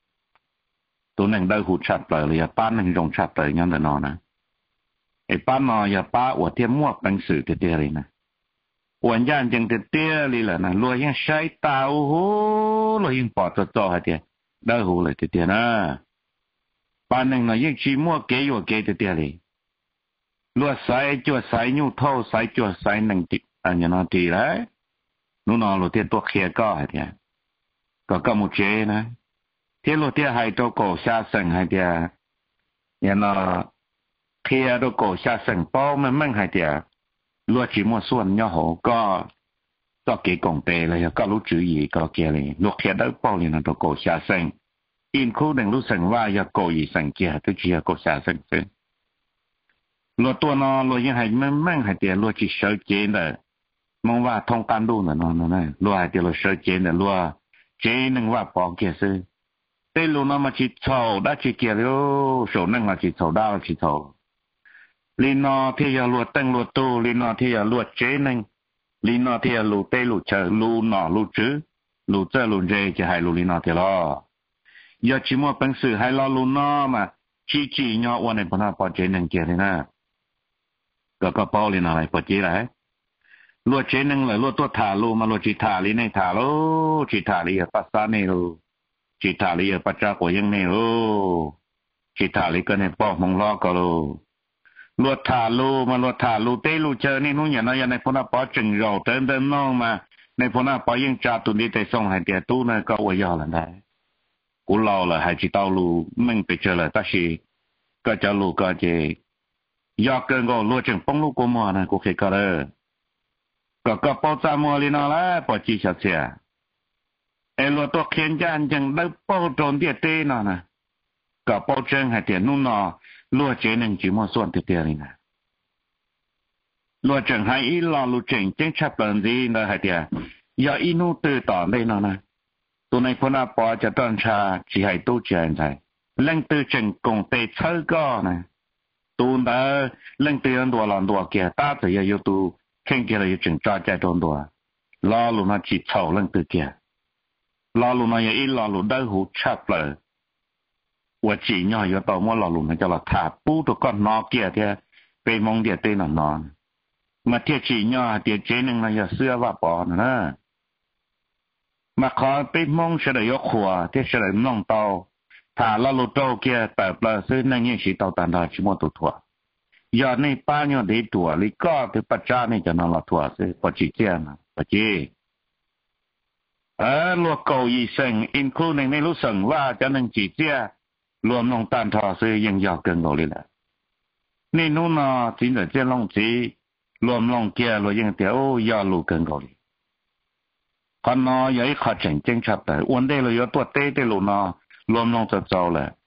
[SPEAKER 5] tụ nên đời hụt chặt lời là bán nên rong chặt lời nhau nó nèไอ้ป้านออย่าป้าอวดเทียมมั่วหนังสือเตี้ยเลยนะอวดย่านจังเตี้ยเลยล่ะนะรวยยังใช้ตาโอ้โหรวยยังปอดจ่อๆให้เตี้ยได้หูเลยเตี้ยนะป้านนึงน่ะยังชีมั่วเกยอยู่เกยเตี้ยเลยลวดสายจวดสายยูเท่าสายจวดสายหนึ่งติอันนี้นอตีเลยนู่นนอโลเทียตัวเขียก็ให้เตี้ยก็กมุเจนะเที่ยวโลเทียให้ตัวโกชาสังให้เตี้ยเนี่ยนอเทียตัวโกชาสังป้อมันมั่งให้เตี้ยลวดจีมัวส่วนย่อหัวก็ก็เกี่ยกงเตเลยก็รู้จื้อยีก็เกี่ยเลยลวดเทียได้ป้อเลยนะตัวโกชาสังอินคู่หนึ่งรู้สังว่าอย่าโกยีสังเกียตัวเชียโกชาสังเซลวดตัวนอลวดยังให้มันมั่งให้เตี้ยลวดจีเสือเจนเลยมองว่าทองการดูน่ะนอนนั่นลวดให้เตี้ยลวดเสือเจนเลยลวดเจนหนึ่งว่าปอเกียซื้อเต้ลูนอมาจีโฉได้จีเกียเลยโฉนั่งมาจีโฉได้จีโฉลีนอที่จะลวดตั้งลวดตู้ลีนอที่จะลวดเจนึงลีนอที่จะลูเต้ลูเชลูนอลูจื้อลูเจลูเจจะให้ลูลีนอที่รออย่าชิมัวเป็นสื่อให้รอลูนอมาชีจีเนาะวันนี้พนักปอเจนึงเกียเลยนะก็ก็ปอลีนอะไรปอเจไรลวดเจนึงเลยลวดตัวถาลูมาลวดจีถาลีในถาลูจีถาลีปัสสานี่ลูจีถาลีปัจจากยังนี่ลูจีถาลีก็ในปอกมองล้อก็ลูลวดถาลูมาลวดถาลูเต้ลูเจอนี่นู้นอย่างนั้นอย่างในพนักปอจึงรอเติมเติมน้องมาในพนักปอยังจ่าตุนดีแต่ส่งให้เดียตู้นั่นก็อวยยอละได้กูรอเลยให้จีเต้าลูมึงไปเจอเลยแต่ชีก็จะลูก็จะยอเกินก็ลวดจึงป้องลูกกูมัวนะกูเคยก็เลยก็ก็ปอจามัวลีนอละปอจีชัดเสียไอ้ลวดตัวเขียนจานจึงได้ปอโดนเดียเต้นนะก็ปอเชิงให้เดียนู้นนอลวดเจนึงจีมัวส่วนเตี้ยเลยนะลวดจังให้อีลอลูเจงเจงชับเปิลดีนะให้เดียอย่าอีนู้ตื่นต่อได้นะนะตัวในพนักปอจะต้นชาจีให้ตู้เจนใจเล่งตื่นจังกงเตะเชื่อก็นะตัวนั้นเล่งตื่นตัวหลอนตัวเกียร์ตาจะยังอยู่ตัวเข่งเกียร์อยู่จังจ่อใจโดนตัวรอลูน่าจีเฉาเล่งตื่นเกียร์รอลูน่าอย่าอีรอลูได้หูชับเลยว่าจีเนาะอยู่ต่อมั่วหล่อหลุมจะหลักถาปูตัวก้อนนอเกียร์เทียไปมองเดียเต้นนอนมาเทียจีเนาะเดียเจนึงนะอย่าเสื้อว่าปอนนะมาขอไปมองเฉลยยกขวาเทียเฉลยน้องเตาถ้าเราลุโตเกียร์แต่เปล่าซื้อนั่งยิ่งสีเตาตันดาชิโมตัวถั่วยอดในป้าเนี่ยดีตัวลิก็ถึงปัจจานี่จะนอนละถั่วซื้อปัจจิเจียนะปัจจิเออลวกเกาอีเซงอินคลูหนึ่งในรู้สึกว่าจะนั่งจีเจียรวมลงตันทอซื้อยังยาวเกินกว่าเลยแหละนี่นู้นเนาะจริงแต่เจ้าลงจีรวมลงเกียร์รวยยังเดียวยาวลูกเกินกว่าเลยคนเนาะยังขาดเจ๋งเจ๋งชัดแต่อ้วนได้เลยตัวเต้ได้ลูกเนาะรวมลงจะเจ้าแหละ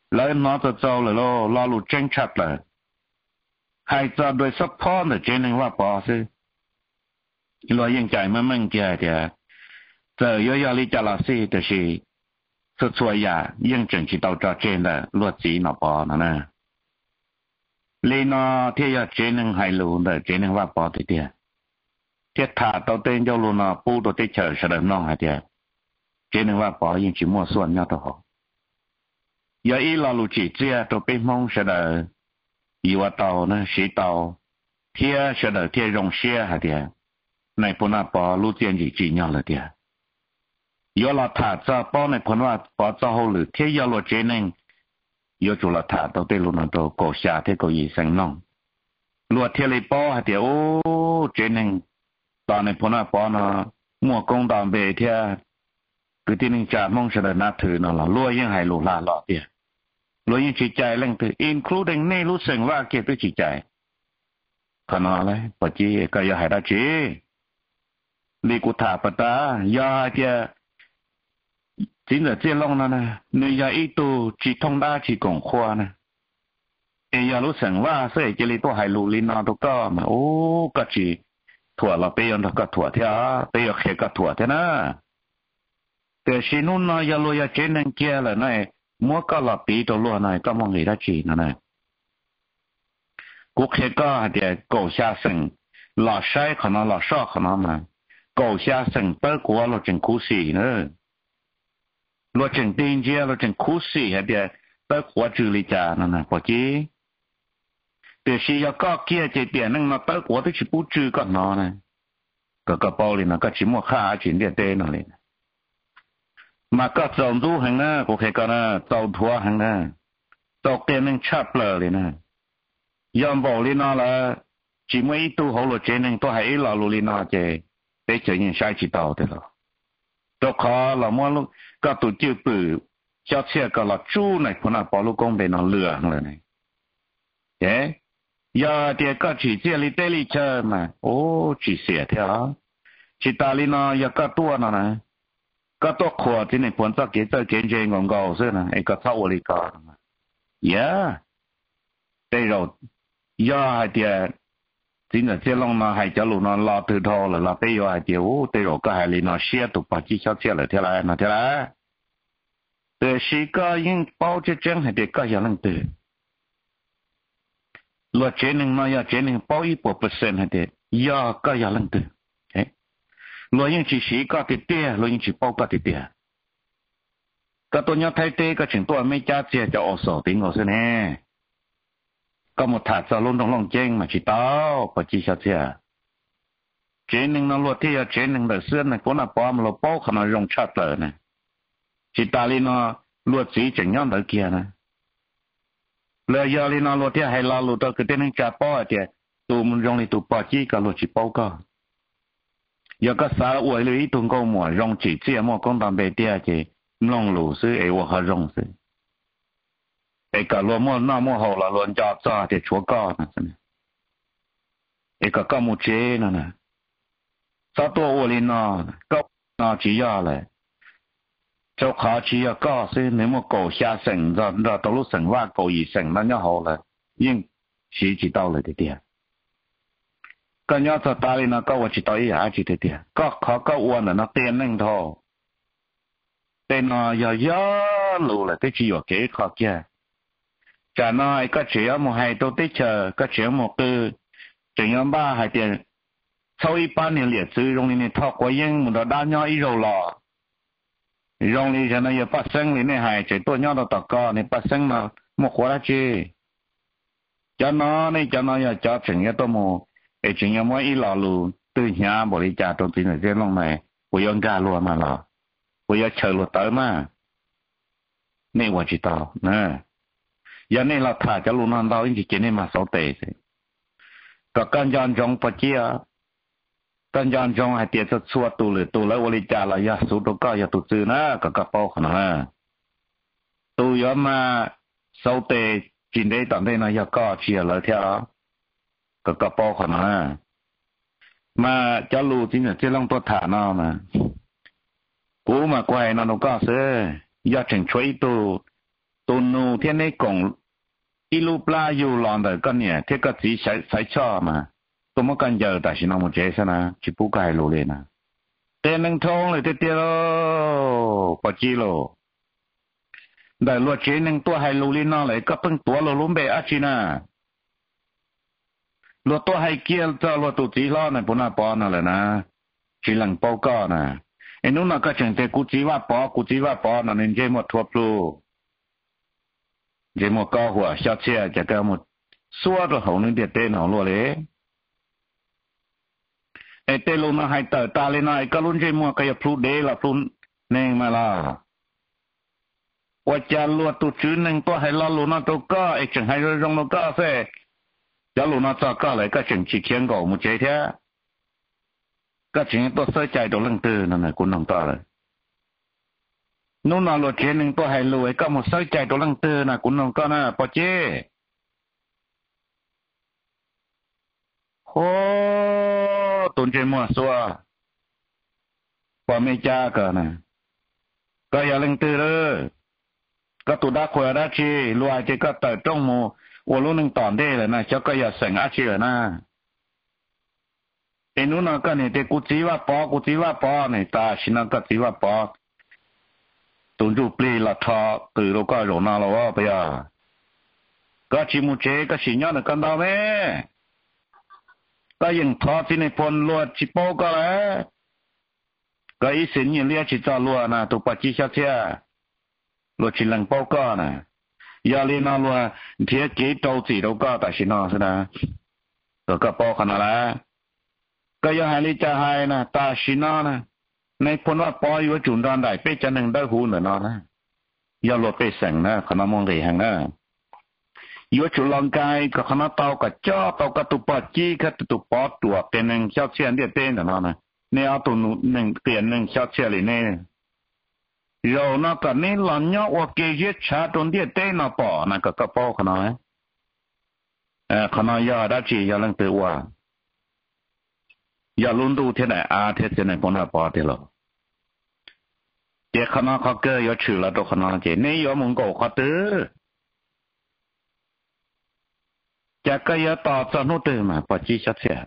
[SPEAKER 5] lấy nó cho cho là lo lo lụt tranh chặt là hai cho đôi support là trên nênว่าพอซื้อรอยังใจมันมันแก่เดียgiờ yo yo li cho là gì thì是是做呀认真去到这trên的逻辑那包呢呢里呢天要真能还路的真能ว่าพอ的点thiết thả tàu tên cho luôn nó bu đồ tết chờ sẽ được non hả tiệt chỉ nênว่าbỏ những chỉ mua xuân nhau thôi giờ ý là lúc chỉ chia tàu bên mông sẽ được yêu tàu nó sĩ tàu thiên sẽ được thiên rong xe hả tiệt này bọn nó bỏ lúc tiền chỉ chỉ nhau là tiệt giờ là thả cho bỏ này bọn nó bỏ cho hậu lử thiên giờ là chỉ nên giờ chủ là thả tàu tên luôn nó tàu cổ xa thế cổ gì sang non luật thiên lý bỏ hả tiệt ô chỉ nênตอนนี้พอน่ะปอน่ะมัวกงตามเบเทียคือที่นึงจะมองเสด็จนับถือน่ะล่ะรวยยังให้ลูกหลานหล่อเปียรวยยังจิตใจเร่งถือ including นี่รู้สึกว่าเกี่ยวกับจิตใจขนาดเลยปัจจัยก็อย่าให้ได้จีลีกุถาปตาอย่าเจ้าจริงๆเจ้าลงนั่นนะเนื้ออีตูจิตทองได้จิตกงขวานะเอียรู้สึกว่าเสียเจริตัวให้ลูกลินนอตัวก็มาโอ้ก็จีถั่วเราไปยันก็ถั่วเท่าไปยักเขก็ถั่วเท่านะแต่สินุ่นนะยาลุยาเจนนั่งเกี่ยเลยนะมัวก็หลับปีตัวล้วนนะก็มองเห็นได้จีนะนะกูเขก็เดี๋ยวกูชาสิงหล่อใช้ขนาดหล่อชอบขนาดมากูชาสิงเปิดกัวเราจึงคู่สีเนอะเราจึงตีนเจียเราจึงคู่สีเดี๋ยวเปิดกัวจืลิจานั่นนะพอจีแต่สิยาก็เกี่ยเจเดียนั่งมาเปิดหัวที่ชิบูจือก็นอนนะก็กระเป๋าเลยนะก็ชิมัวข้าชินเดียเต้นเลยมาก็จอมดูหังนะกูเคยก็นะจอมทัวหังนะจอกเตียนั่งชับเลยนะยอมบอกเลยนะละชิมวยตู้หัวเราเจนั่งตัวให้เราลูลีนะเจได้เจอยังใช้จิตเอาเถอะตัวขอเรามัวลูกก็ตัวจื้อปื้อเจ้าเชี่ยก็เราจู้ในคนน่ะปอลูกกงเป็นนอนเรือเลยนะเจ๊giờ thì có chỉ chia li tê li chơi mà ô chỉ xỉa theo chỉ ta li nó giờ có tua nó này có tua khổ thì này muốn cho cái chơi cái chơi ngon ngầu xưa này ấy có thâu li có mà yeah đây rồi giờ thì chính là chia long nó hay cho lũ nó lo từ thô là lo bây giờ thì ô đây rồi có hay li nó xia tụ bảo chỉ cho xia là theo lại nó theo lại từ khi có những bao nhiêu chân hay để có nhiều lần từ luật chế nên nói chế nên bao nhiêu percent hay thế, giờ có giờ lần từ, luật những chỉ sĩ có thì tiền, luật những chỉ bao có thì tiền, cái tôi nhớ thấy thế cái chuyện tôi mấy cha chia cho ở sổ tiếng ở trên này, có một thằng cho luôn trong lòng chênh mà chỉ tao, và chỉ sao chia, chế nên nó luật thì chế nên đời xưa này cũng là bao mà nó bao khả năng dùng chặt rồi này, chỉ ta li nó luật gì chẳng nhớ đời kia này. Lời giờ li nó lột theo hay là lột cái tên trả bao thì tụi mình dùng thì tụi bao chỉ cả lột chỉ bao cả giờ cái xã hội lý tụi con mua dùng chỉ chỉ mua con tạm bề tia thì long lù sư ấy hoặc dùng sư ấy cả lột mua nó mua hậu là lột cho cho thì chúa con nè ấy cả cái một chế nè nè sao tôi li nó có nó chỉ giờ lại cho khó chỉ là có sự nếu mà cổ xa sừng rồi rồi tới lúc sừng qua cổ gì sừng nó nhớ hồ là nhưng chỉ chỉ tao lại thế tiền cái nhớ cho ta đi nó có một chỉ tao ý hả chỉ thế tiền có khó có uốn là nó tiền nên thôi tên nó giờ giờ lù là cái chỉ ở cái khó kia chả nói có chỉ một hai tôi tích chờ có chỉ một từ chỉ nhóm ba hai tiền sau ít ba年liệt sư trong này thọ quá nhưng một đó đã nhớ ý rồi lò rong li cho nó giờ phát sinh li này hay chỉ tôi nhớ đâu tao có này phát sinh mà một khóa đó chứ cho nó này cho nó giờ cho chừng cái tôi mua để chừng cái mỗi ít lò lù từ nhà bỏ đi trả tôi tin là trên lòng này bây giờ gà luôn mà lò bây giờ chờ luôn tới mà này qua chỉ tao nè giờ này là thả cho luôn ăn tao chỉ chỉ này mà sáu tệ có con John trong phát chia con John trong hai tiệt cho xua tù lử tù lấy oli trả là ya số đồ cao ya tù chữ na cả các bao khả năng tù yo mà sáu tệ chỉ đây tạm đây là ya cao chia lại theo cả các bao khả năng mà cho lù chính là trên lòng tôi thả nó mà cú mà quay nó nó cao sẽ ya chỉnh chuối tù tụ nụ thiên này cũng ilu pla yêu lòng đời con nhỉ thế cái gì sai sai cho mà tôi mới cần giờ tại sao nó một chế sao nè chỉ bù cái lô lên nè tên nâng thông là tên tiêu bỏ chi lô đời luật chế nâng tua hai lô lên nó lại cấp từng tua lô luôn bề á chi nè luật tua hai kia cho luật tụ chỉ lo này bữa nào bỏ nó là nè chỉ lần bao co nè em nói nó cái chuyện thế cú chỉ va bỏ cú chỉ va bỏ nó nên chế một thuốc luôn chế một cao hỏa sao xe chỉ cái một xua rồi hậu nên điện tên hậu luôn đấyไอ้เตลุนะให้เตอตาเลยนะไอ้ก็ลุ้นใจมัวก็อย่าพลุเดละพลุเน่งมาละว่าจะลวดตุจื้อหนึ่งตัวให้ละลุนะตัวก็ไอ้จังให้รองตัวก็เซ่จะลุนะจะก็เลยก็จังชี้เขียนก่อมุเจเท้ก็จังตัวเสียใจตัวลังตื่นนั่นแหละคุณน้องต่อเลยนู่นน่ะลวดเจหนึ่งตัวให้ลุไอ้ก็มุเสียใจตัวลังตื่นนะคุณน้องก็นะปอเจโอ้ตุนเจมัวสัวพอไม่จ้ากันนะก็อย่าเล่นตื่นเลยก็ตุดักขวาดักชีรวยจะก็เติร์จ้องมูวัวลูกหนึ่งตอนได้เลยนะเจ้าก็อย่าเสียงอาชีเลยนะไอ้นู้นน่ะก็เนี่ยแต่กูจีว่าปอกูจีว่าปอเนี่ยตาชินังก็จีว่าปอตุนจูปลีละทอตื่นแล้วก็โรนาแล้วว่าไปอ่ะก็ชิมูเจก็ชิญญาเนี่ยกันดาวแม่ก็ยังทอที่ในพลลวดชิโปก็แล้วก็อีสินยังเรียกชิจอลวดนะตุปัจจิชาเทียลวดชิลังโปก็นะยาลีนอลวดเทียกีโตจีโตก็แต่ชินอสินะตัวก็โปขนาดละก็ยังให้ลิจาให้นะตาชินอนะในพลว่าปออยู่จุนดอนได้เป๊ะจะหนึ่งได้หูหน่อยนะยาลวดเป๊ะแสงนะขณะมองเลยหังนะอยู่จุลังกายก็ขณะเตากับจ้อเตากับตุปจีกับตุปอตัวเป็นหนึ่งเช้าเชียนเดียเต้นนะนะเนี่ยเอาตัวหนึ่งเปลี่ยนหนึ่งเช้าเชียนเลยเนี่ยเราเนาะก็นี่หล่อนเนาะว่าเกยชาตัวเดียเต้นนะปอนะก็กระป๋อขนาดเออขนาดยาได้จียาลังเตว่าอย่าลุ้นดูที่ไหนอาเทศไหนคนละปอที่เราเจ้าขนาดเขาเกยยชื่อละตัวขนาดเจนี่ยอมุงโกเขาตื้อจะก็ยาต่อจะนู่นตื่นมาปจีชัดเสีย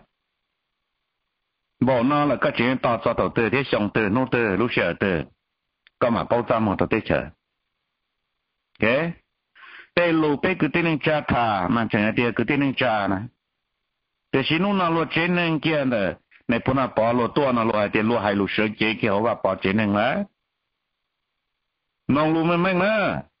[SPEAKER 5] บอกน้องแล้วก็จีต่อจะต่อตื่นที่ส่งตื่นนู่นตื่นลูกเสือตื่นก็มาเป้าจำมันตัวเต๋อโอเคเตลูเป้คือที่หนึ่งจ่าท่ามันจะเนี่ยเดียวคือที่หนึ่งจ่านะแต่สินู่นน่ะลูกเจนหนึ่งเกี่ยนเด้อในพนักปอลูกตัวน่ะลูกไอเดียลูกให้ลูกเสือเจ๊เกี่ยวว่าปอเจนหนึ่งแล้วน้องรู้ไหมมั้งนะ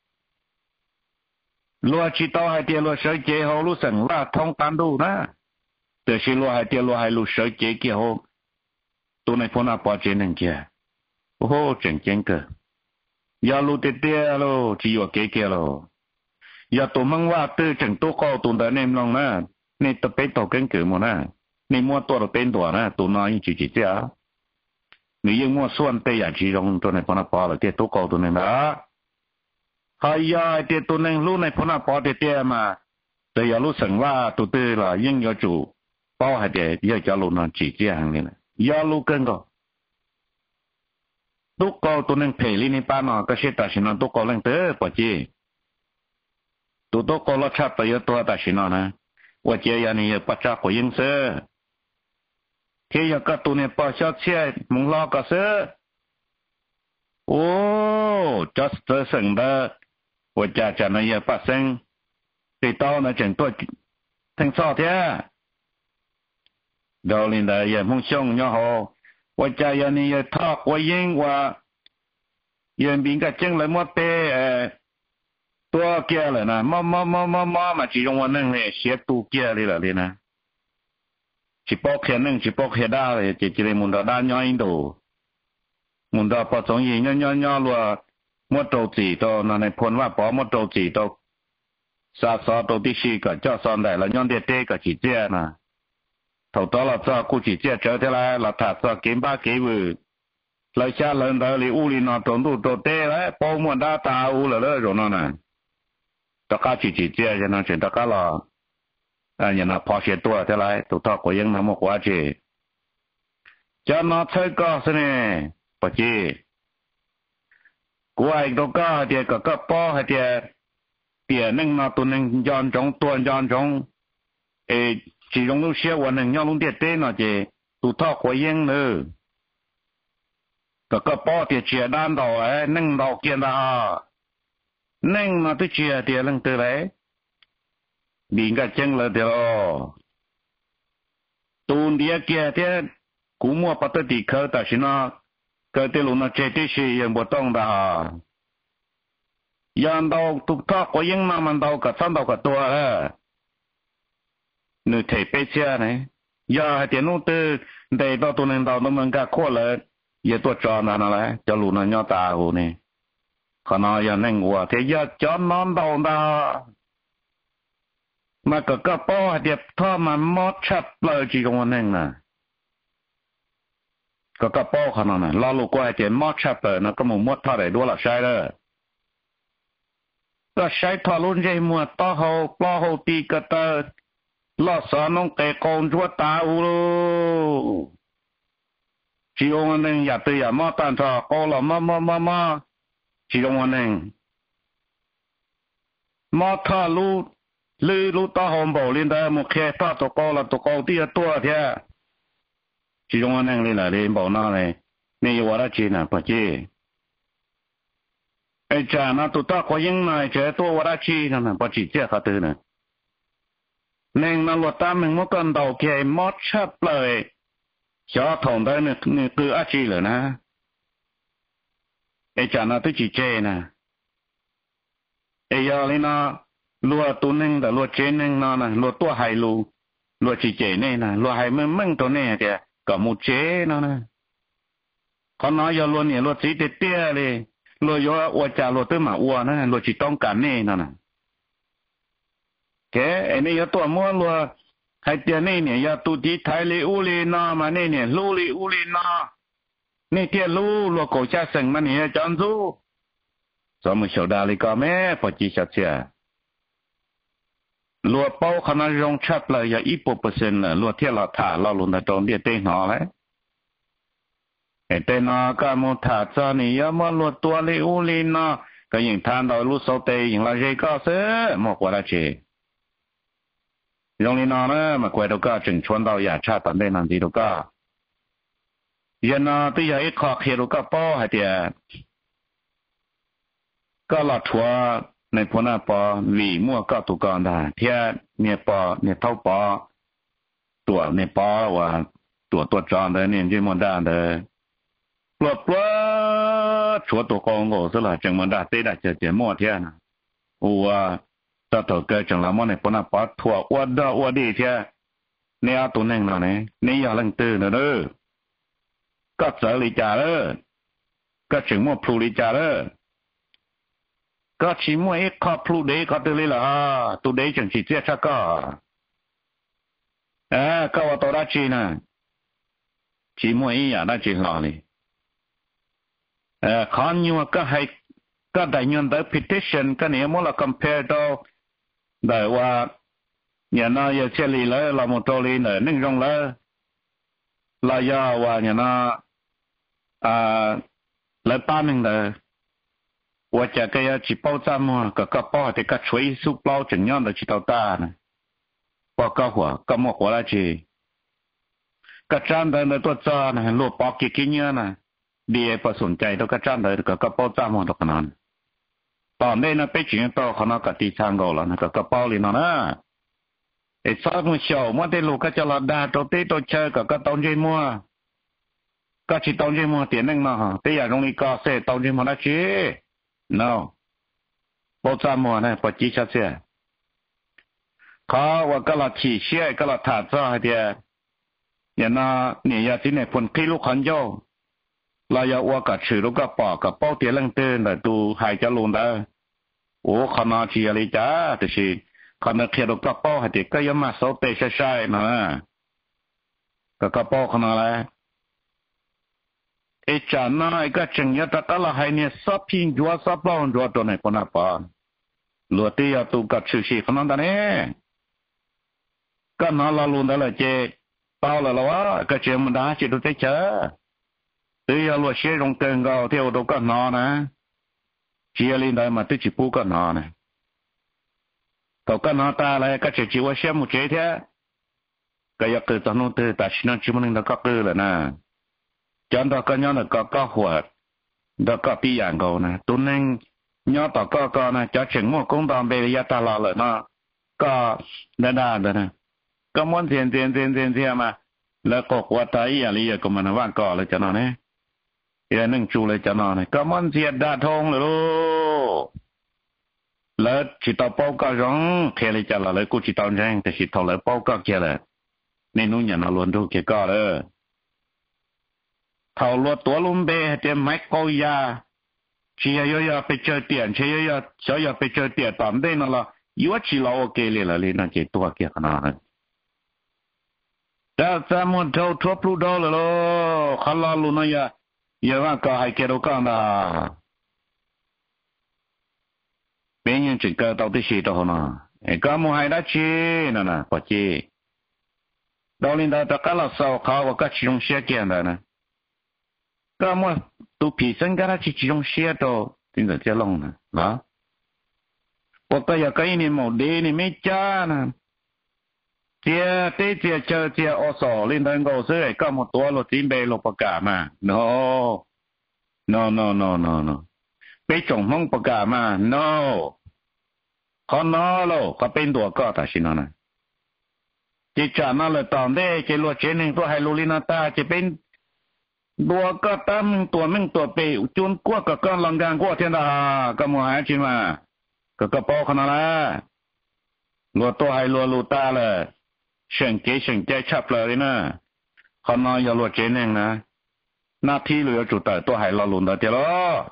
[SPEAKER 5] ลัวชิตาให้เตียลัวเสยเจเขารู้สึกว่าท้องตันดูนะแต่ชิลัวให้เตียลัวให้ลูกเสยเจเกี่ยวตัวในพนักปอเจนึงเกี่ยโอ้โหเจ๋งเจ๋งเกอย่าลูเตเตียโลจีว่าเก๋เกี่ยโลอย่าตัวมังว่าตื้อจังตัวก็ตัวเดินเนมลงนะนี่ตะเป็นตัวเก่งเก๋หมดนะนี่มัวตัวเราเป็นตัวนะตัวน้อยจีจีเจ้านี่ยังมัวส่วนเตยอย่างจีรงตัวในพนักปอเราเตียตัวก็ตัวนึงนะหายาเตียตัวหนึ่งรู้ในพนักปอเตียมาแต่อย่ารู้สึกว่าตัวเตยละยิ่งยาจูป้อให้เดียยาจะรู้นั่นจีเจียงนี่นะยารู้กันก็ตุกก็ตัวหนึ่งเพลินในป้าน่ะก็เชื่อแต่ฉันนั่นตุกก็เล่นเตอปะจีตัวตุกก็รสชาติตัวตัวแต่ฉันนะว่าเจียนี่ปัจจัยก็ยิ่งเสือเทียก็ตัวเนี่ยป้าชอบเชื่อมึงรอก็เสือโอ้จัสเตอร์สังเดอว่าจะจะนายปัสสังติดต่อนะจังตัวทั้งสองเท่าดอลินดายมุ่งช่องย่อหอว่าจะยันนี่ทอกว่ายิงว่ายันบินกับจังเลยมัวเปเอตัวเกียร์เลยนะมอมอมอมอมอมาจีรงวันนึงเลยเสียตูเกียร์เลยล่ะเลยนะจีปอกเขียนนึงจีปอกเขียนได้เลยจีจีเลยมุนดาด้านย่อยดูมุนดาพอสองยิงย่อย่อย่อรัวมดโตจีโตนั่นในพลว่าปอมดโตจีโตซาซอโตที่ชีก็เจ้าซอนได้แล้วย้อนเดเต้ก็จีเจ้านะถอดตัวเราจะกูจีเจ้าเจอเท่าไรเราถัดจะเก็บบ้าเก็บวือเราชาเลินเดลีอูลีนอตนดูโตเต้แล้วปอมวนดาตาอูเลยเลยโรนน่ะตะก้าจีจีเจ้าจะนั่งเฉยตะก้าเราอันนี้นะพอเสียตัวเท่าไรตัวทอก็ยังทำมากว่าเจจะนอเธอก็สิเนี่ยปะจีกูไอ้ตัวก็เดียก็ก็ป้อให้เดีย tiền nâng nó tụi nâng giòn trong tuần giòn trong ê chỉ trong lúc xe của nâng nhau lúc tiệt tên nó chỉ tụi thọ của yên nữa cái bao thì chia đan đầu ấy nâng đầu kia ra nâng nó tới chia thì lần từ đấy bị cái chân là điều tuần địa kia thì cũng mua bắt đi khơi tại sao nó cái tiền lúc nó chơi thì sẽ yên bất động đó yan đầu tụt thọ của yên mà mình đầu cả三đầu cả tua á người thầy bê xe này giờ tiền lúc từ để到tuần年到他们个过了也多赚了来叫路那要大户呢可能要能我这要叫难到的mà cái cái bao điệp thọ mà mót chặt lời chỉ có nên nè cái cái bao khả năng này lo lụt qua thì mót chặt lời nó có một mót thọ để đua là sai đó cái sai thọ luôn dây mua to hồ lo hồ tì cái tờ lo sợ nó cái con chúa ta u lô chỉ ông nên nhà tôi nhà mót tan thọ có là mót mót mót mót chỉ ông nên mót thọ luôn lư lú ta hòm bổ lên đây một khe ta tổ co là tổ co tia tua thế chỉ trong anh em lên là lên bảo nó này nên yêu ra chi nè phải chi ai cha nó tụt ta có những này chế tua ra chi nè phải chỉ chế khát tư nè nên nó luật ta mình muốn cần đầu kia mót chắp lời cho thòng đây nè cứ ăn chi rồi nè ai cha nó tới chỉ chế nè ai giờ lên nó lúa tu neng đã lúa chế neng nó nè lúa tua hải lúa lúa chỉ chế này nè lúa hải mình mìnhตัวnày thì cả một chế nó nè còn nói giờ lúa này lúa chỉ tê tê đi lúa giờ ở nhà lúa tới mà uo nè lúa chỉต้องการnày nó nè cái anh ấy giờตัวmua lúa hay tiền này nè giờ tu chỉ thái li u li nó mà này nè lu li u li nó này tiền lu lúa cổ cha sừng mà nè chọn du rồi mình sầu đà li có mấy phải chỉ sạch sẽ lúa bao khả năng rong chắp là ya ít bộ percent là lúa thiết là thả là luôn là trong địa tên nó đấy cái tên nó cái một thả cho này ya mà lúa tua li u li nó cái những than đó lúa sâu tê những là dây cao sớ một quả là chỉ rong li nó nữa mà quay đâu cả chừng chuẩn đâu ya cha tận đây làm gì đâu cả giờ nó bây giờ ít khó khi đâu cả bao hay thì cái là thuaในพนักปอวีมั่วก็ตุกอนได้เทียเนี่ยปอเนี่ยเท่าปอตัวเนี่ยปอว่าตัวตัวจอนเลยเนี่ยจีมันได้เลยปลดปลดชัวตัวกองโง่ซะละจังมันได้เตะได้เจอเจอมั่วเทียนะอัวตาตัวเกิดจังละมั่วในพนักปอถั่วอ้วนดออ้วนดีเทียเนี่ยตัวนึงแล้วเนี่ยนี่อย่าลังตื่นเลยเด้อก็เจอลิจ่าเด้อก็ถึงมั่วพลูลิจ่าเด้อก็ชิมวยขอบพลูเดย์ก็ตัวเลยล่ะตัวเดย์จังสิเจ้าชักก็เออก็ว่าตัวรัชีนะชิมวยอย่าได้จีหล่อเลยเออขอนอยู่ก็ให้ก็ได้เงินได้ petition ก็เนี่ยมั่วละ compare 到ได้ว่าเนี่ยน่าจะเฉลี่ยเลยเราหมดตัวเลยเนี่ยนึ่งรงเลยเราอย่าว่าเนี่ยน่าอ่าเลยป้าหนึ่งเลย我这个要去包站嘛，个个包的个吹手包怎样的去到大呢？包个货，个么货来去？个站的那多站呢，落包几几年呢？你也不สนใจ到个站的个个包站嘛都可能。ตอนนี้นะไปถึงต่อเขา那个地产高了，那个个包里呢呢？ไอ้สาวมัน小嘛的路个จะละดาตัวเตตัวเช个个当真么？个去当真么点能嘛？对呀，容易搞些当真么那去。no 包站么呢不记下去เขาว่าก็ละขี่เชี่ยก็ละถาดซ้อเดียเนี่ยนะเนี่ยยาที่เนี่ยผลที่ลูกขันโยเราอย่าว่ากับชื่อลูกก็ปอกกับเป้าเตี้ยลังเตือนแต่ดูหายจะลงได้โอ้ขนาดที่อะไรจ้าแต่สิขนาดเขียนลูกก็เป้าให้เด็กก็ยังมาโซเตใช่ใช่นะก็กระเป้าขนาดอะไรไอ้จานนั้นไอ้ก็จึงยาตะตะละให้เนี่ยซับพิงจัวซับเป้าจัวตัวไหนคนน่ะปอนหลวดที่ยาตูกับชื่อสิขนาดนั้นก็น่าละลุนได้เลยเจเป้าละละวะก็เจมันได้จิตดูใจเจอตียาหลวดเชี่ยลงเติงก็เที่ยวดูก็นอนนะเจียลินได้มาติจิปูก็นอนนะ tàu cái nó ta lại cái chuyện chỉ qua xem một chế thế cái giờ từ tao nó từ ta chỉ nó chỉ muốn nó có cơ là nè cho nó có nhau là có có hoạt đó có tí dạng cầu nè tôi nên nhớ tao có có nè cho chừng một công đoàn về giờ ta lo là nó có đa đa đó nè có muốn tiền tiền tiền tiền tiền mà là có quá tay à lý cũng mà nó vang cò là cho nó nè giờ nâng chu lại cho nó nè có muốn tiền đa thông rồi là chỉ tao bao cái rong thế là cho là lấy cô chỉ tao rằng thì chỉ tao lấy bao cái kia là nên nó nhà nó luôn đâu kia có đó thầu luậtตัวลุมเบเต็มไม้ก้อยาเชียยยาไปเจอเตียนเชียยาเชียไปเจอเตียนตามได้นั่นละยัวชีเราโอเคเลยละเลยนั่นเจตัวเกี่ยขนาดนั้นแต่สามวันเท่าทั่วพลูดอลเลยขันลาลุนยาอย่าว่าก็ให้เกล้ากันนะเป็นยังจึงเกิดตัวที่สี่ตัวน่ะไอ้ก็มุ่งให้ได้ชีนั่นน่ะพอจีดอลินดาตะกัลสาวเขาว่าก็ชิลงเสียเกียนได้นะก็มั่วตัวผีสังกัดที่ชิลงเสียตัวถึงจะเจ้าลงนะนะว่าก็อยากให้นี่หมดดีนี่ไม่จ้านะเจ้าเตเจ้าเจ้าเจ้าอสอลินดังก็ซื้อก็หมดตัวรถจีนเบลประกาศมา no no no no no no ไปจงห้องประกาศมา no เขาน้อโลเขาเป็นตัวก็แต่สินะนะจีจ่านั่นเลยตอนเด้จีรถเชนหนึ่งตัวไฮโลลินาตาจะเป็นตัวก็ตั้มตัวมึงตัวเปย์จนกว่าก็ก้อนลังกางกว่าเทียนดาก็มัวหายชิมาก็กระป๋อขนาดละรัวตัวไฮรัวลูตาเลยเฉิงเก๋เฉิงใจชับเลยนะเขาน้อยอย่ารัวเจนเองนะหน้าที่เหลือจุดแต่ตัวไฮรัวลุนเดียว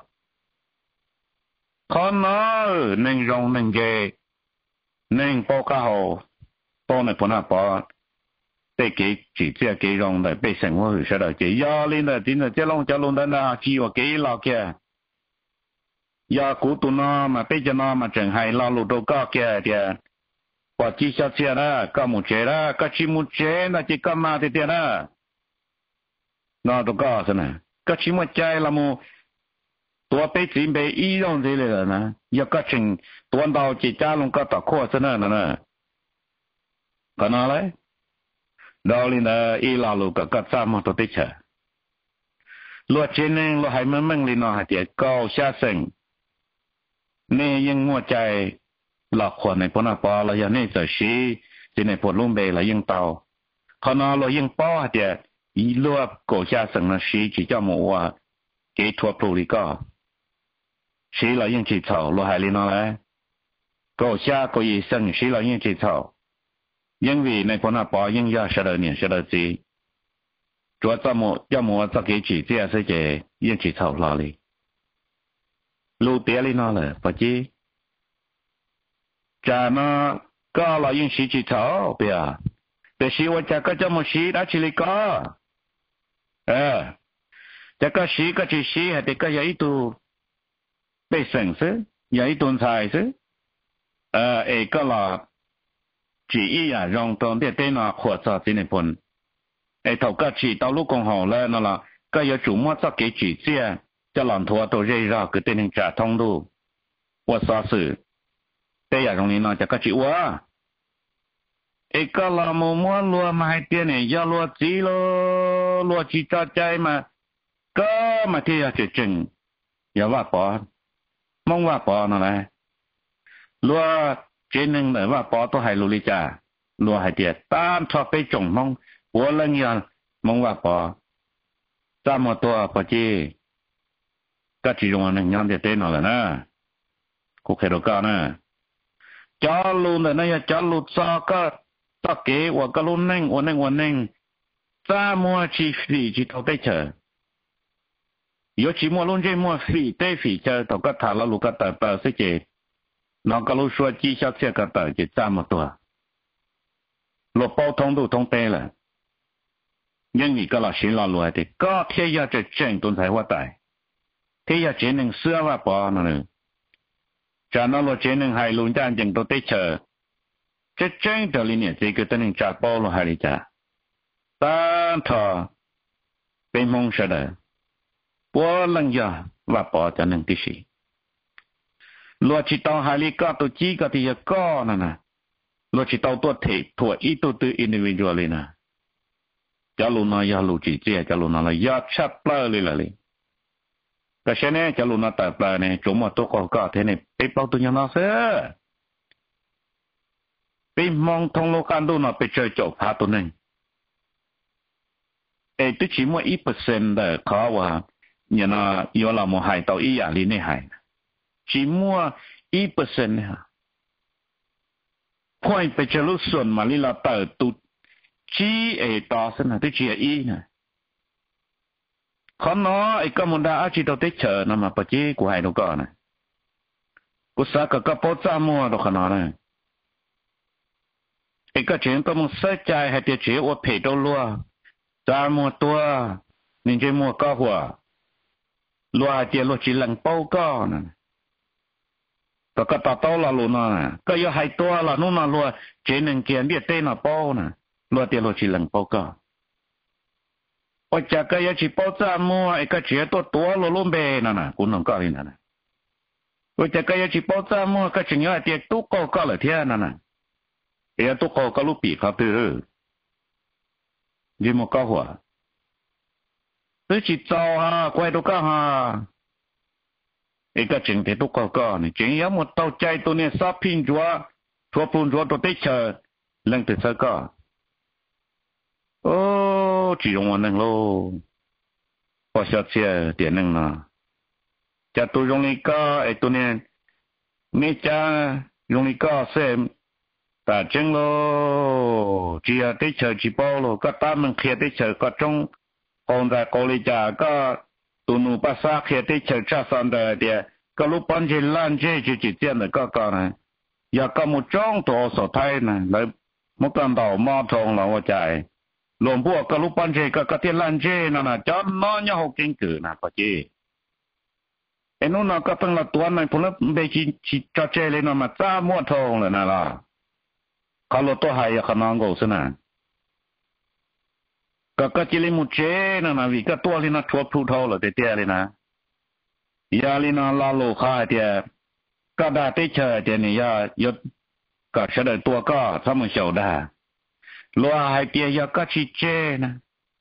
[SPEAKER 5] เขาน้อยหนึ่งรองหนึ่งเกหนึ่งปอกข้าวปอในพนักปอได้给几只给用的被生活晓得给压力的真的这弄这弄的那只有给老个ya cú tụi nó mà bây giờ nó mà chẳng hay lo lụt đâu có kia thì quả chỉ sao chia đó có một chế đó có chỉ một chế là chỉ có mà thì tiền đó nó đâu có thế này có chỉ một chế là mộtตัวไปจีนไปอีตรงนี้เลยนะya có chừngตัวเราchỉ cha luôn có tao khó thế này nè còn nó đấy đó là ý là lúc các các cha mà tôi thích chờ luật trên nên luật hay mình mình liền nói thì câu xa sinh nên những mua chạy lọc khuẩn này bọn nó bỏ là giờ này giờ xí thì này bọn luôn bề là những tàu còn nó là những bỏ thì ý luật cổ xa sinh là xí chỉ cho một cái thuốc phụ lý có xí là những chỉ thầu luật hay liền nói đấy cổ xa cổ ý sinh xí là những chỉ thầu因为那可能保应要晓得你晓得gì，主要怎么要么这个几这是个应起草哪里，路边里那了不知，咱们搞了应起起草不呀？但是我这个怎么洗拿起来搞？呃，这个洗个去洗还得个有一度被省是，有一顿菜是，呃，一个了。chỉ ý à rong tông để tên là khỏa sa thế này phần, ai thầu các chỉ tao lúc còn hậu là nó là cái yêu chủ mua sắc cái chỉ chia cho làm thua tôi dây ra cái tên hình trả thông đủ, và sa sự, đây là trong này nó cho các chị quá, ai cái là mua mua lúa mà hai tiền này do lúa chỉ lo lúa chỉ cho trái mà, có mà thì là chỉ chừng, giờ vả bỏ, mong vả bỏ nó này, lúa trên nên làว่าปอตัวไฮลูลิจ่าลัวไฮเดียตามชอบไปจงมองหัวเรื่องยันมองว่าปอจำมาตัวปอจีก็จีรงนึงยันเดียเต้นอะไรนะกูเคยรู้กันนะจอลุนแต่เนี่ยจอลุซอก็ตะเกว่าก็ลุนนึงวันนึงวันนึงจามัวชีฟีจีตัวไปเจอยชีมัวลุนเจมัวฟีเต้ฟีเจอตัวก็ถาแล้วลูกก็แต่เปิดสิเจnó có lúc xua chi sao xe cả tờ chỉ cha một tuổi lột bao thông đủ thông tê là nhưng vì cái là xin lo lùi thì có thế giờจะเจงตุนไทยว่าตายthế giờ chỉ nên xưa và bỏ nó nữa cha nó lo chỉ nên hay luôn cha chừng tôi tê chờ cái chen trở lên thì cái tên cha bao lo hay đi cha ta thọ bên mong sợ đời bỏ lần giờ và bỏ cho nên cái gì lúa chỉ tàu hai lý có tổ chí có thì giờ có nè nè lúa chỉ tàuตัวthể thuộc ít tổ tư individual lên nè cho luôn nó giờ lúa chỉ chia cho luôn nó là giờ chắp lơ lên là lên cái xe này cho luôn nó tập lơ này chúng mà tôi có có thế này biết bao tôi nhớ nó sẽ biết mong thông lô can đâu nó bị chơi chỗ phá tôi này ê tôi chỉ mua ít percent để khó và như nó yêu là một hai tàu ý à lý này hai chỉ mua ít percent ha quay bị chơi lúc xuân mà lý là tờ tụt chỉ ê đó sẽ là tôi chỉ ý nè khó nó ê có một đá chỉ tàu tết chờ nó mà bà chỉ của hai đâu có nè của sao cả các bố cha mua đâu khó nó nè ê có chuyện có một sơ chạy hay tiêu chí ở phê đâu luôn cha mua tua nên chơi mua có hòa lúa chỉ lúa chỉ lần bao có nè có cái tao tao là lúa nè có yêu hai tua là nó là lúa chỉ nên kiện biết tên là bao nè lúa chỉ lúa chỉ lần bao có ở chợ cái yêu chỉ bao cha mua cái chỉ tua tua lúa lúa bè nè nè cũng nông có đi nè ở chợ cái yêu chỉ bao cha mua cái chỉ nhớ tiền tu có có là thế nè nè yêu tu có có lúa bị khó từ chỉ một có hòa tôi chỉ cho ha quay đâu cả ha cái cái chuyện thì tôi có có này chuyện yếu một tàu chạy tôi này sắp pin chúa chúa pun chúa tôi tới chờ lần từ sau có ô chỉ dùng một lần lô bỏ sót xe tiền lần nào cha tôi dùng đi có ấy tôi này mấy cha dùng đi có xem ta chân lô chỉ là tới chờ chỉ bao lô có ta mình kia tới chờ có trong còn在高丽家个都努把啥开的车车上的的，个路半截烂截就就这样的个个呢，也个么装多少台呢？来，我看到马桶了我在，龙波个路半截个个的烂截呢呢，叫那样好坚决呢，不接。哎，侬那个等了多呢，不能被去去找这里那么咋马桶了呢啦？考虑多还也很难搞是呢。ก็ก็จิลิมุเจนะนะวิก็ตัวลินะทัวพลูทอลเตเตลินะยาลินะลาโลคาเตก็ได้เตเชเตนี่ยายดก็เสดตัวก็สมเฉาได้ลัวให้เตียยก็ชิเจนะ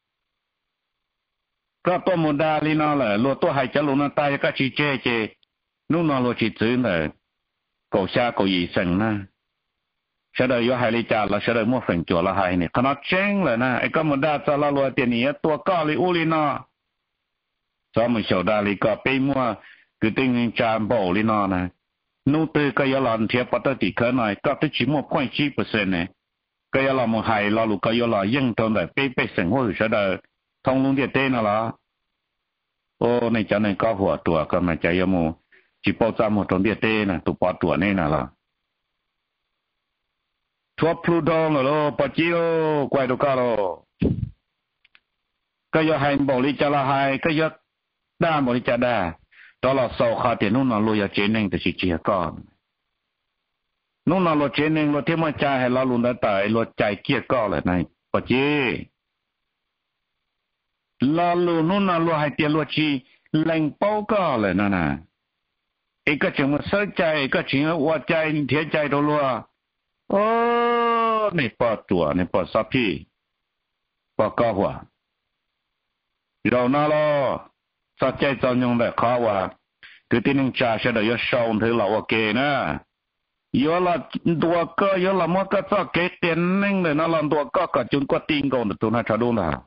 [SPEAKER 5] ก็ตัวมุดาลินะแหละลัวตัวให้จะลุนะตายก็ชิเจเจนู่นนอลัวชิซื้อเลยก็ชาก็ยีสังนะsẽ đợi vô hai lý trả là sẽ đợi mua phần chùa là hai này, nó chênh là na, cái một đa cho là lùa tiền này, tua cao lý u lý nó, cho mình sầu đa lý có bê mua, cứ tinh trả bảo lý nó này, nô tư cái yêu làm thiệp bắt đầu thì khởi này, có tới chỉ một point chín percent này, cái yêu làm một hai là lù cái yêu là dân trong đời bê bê sinh hoạt sẽ đợi thông luôn tiền tên là, ô này cho nên cóหัวตัวก็mà chạy yêu một, chỉ bao giờ một trong tiền tên này, tụ bao tuổi này là chúa plu đong rồi bỏ chi rồi quay đồ cả rồi cái giờ hai bảo lý cha là hai cái giờ đa bảo lý cha đa đó là sau khi tiền nông nó lôi chế nên thì chỉ chỉ con nông nó lôi chế nên lôi thêm mà cha hay là luôn đã tại lôi chạy kia con lại này bỏ chi là luôn nông nó lôi hai tiền lôi chi lành bao con lại nè nè cái chuyện mà sơ chạy cái chuyện mà chạy thiệt chạy đâu luôn ô này bỏ tuổi này bỏ sắp đi bỏ cao hòa rồi nó lo sao chạy cho nhung để khó hòa cứ tin anh cha sẽ được sâu thứ là ok nè yếu là đùa cơ yếu là mất cái cho cái tiền nên để nó làm đùa cơ cả chúng có tin còn được tụi nó trả đúng là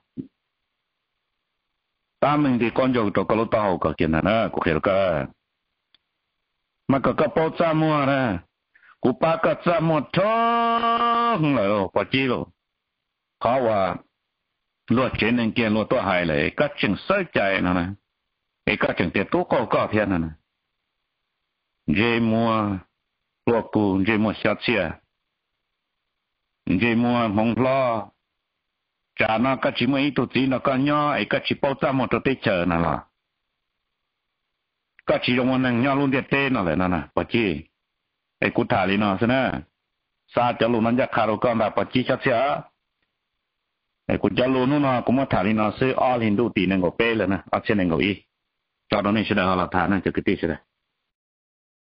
[SPEAKER 5] ta mình thì con dâu cho cái lỗ tàu cả kiện này nè cũng hiểu cả mà cả cái bao cha mua nè cú ba cái cha một thong rồi bỏ chi rồi khóว่าluật trên nên kia luật tôi hài lại các trường sơ chạy nè nè cái các trường tiền tú có có thiên nè nè dễ mua luật cũ dễ mua sát chia dễ mua mong lo trả nó các chỉ mấy tụt gì nó có nhỏ cái các chỉ bao cha một tụt chờ nè là các chỉ dùng một nhỏ luôn tiền tên nè nè nè bỏ chiไอ้กุฏาลีนอซะนะซาจะลุนั้นจะคารุกอนแบบปัจจิชัดเสียไอ้กุจะลุนู่นนะกุมาถาลีนอซื้อออลฮินดูตีนึงก็เป้เลยนะอัดเชนึงก็อีจอดตรงนี้ใช่ไหมเราถานั่นจะกิติใช่ไหม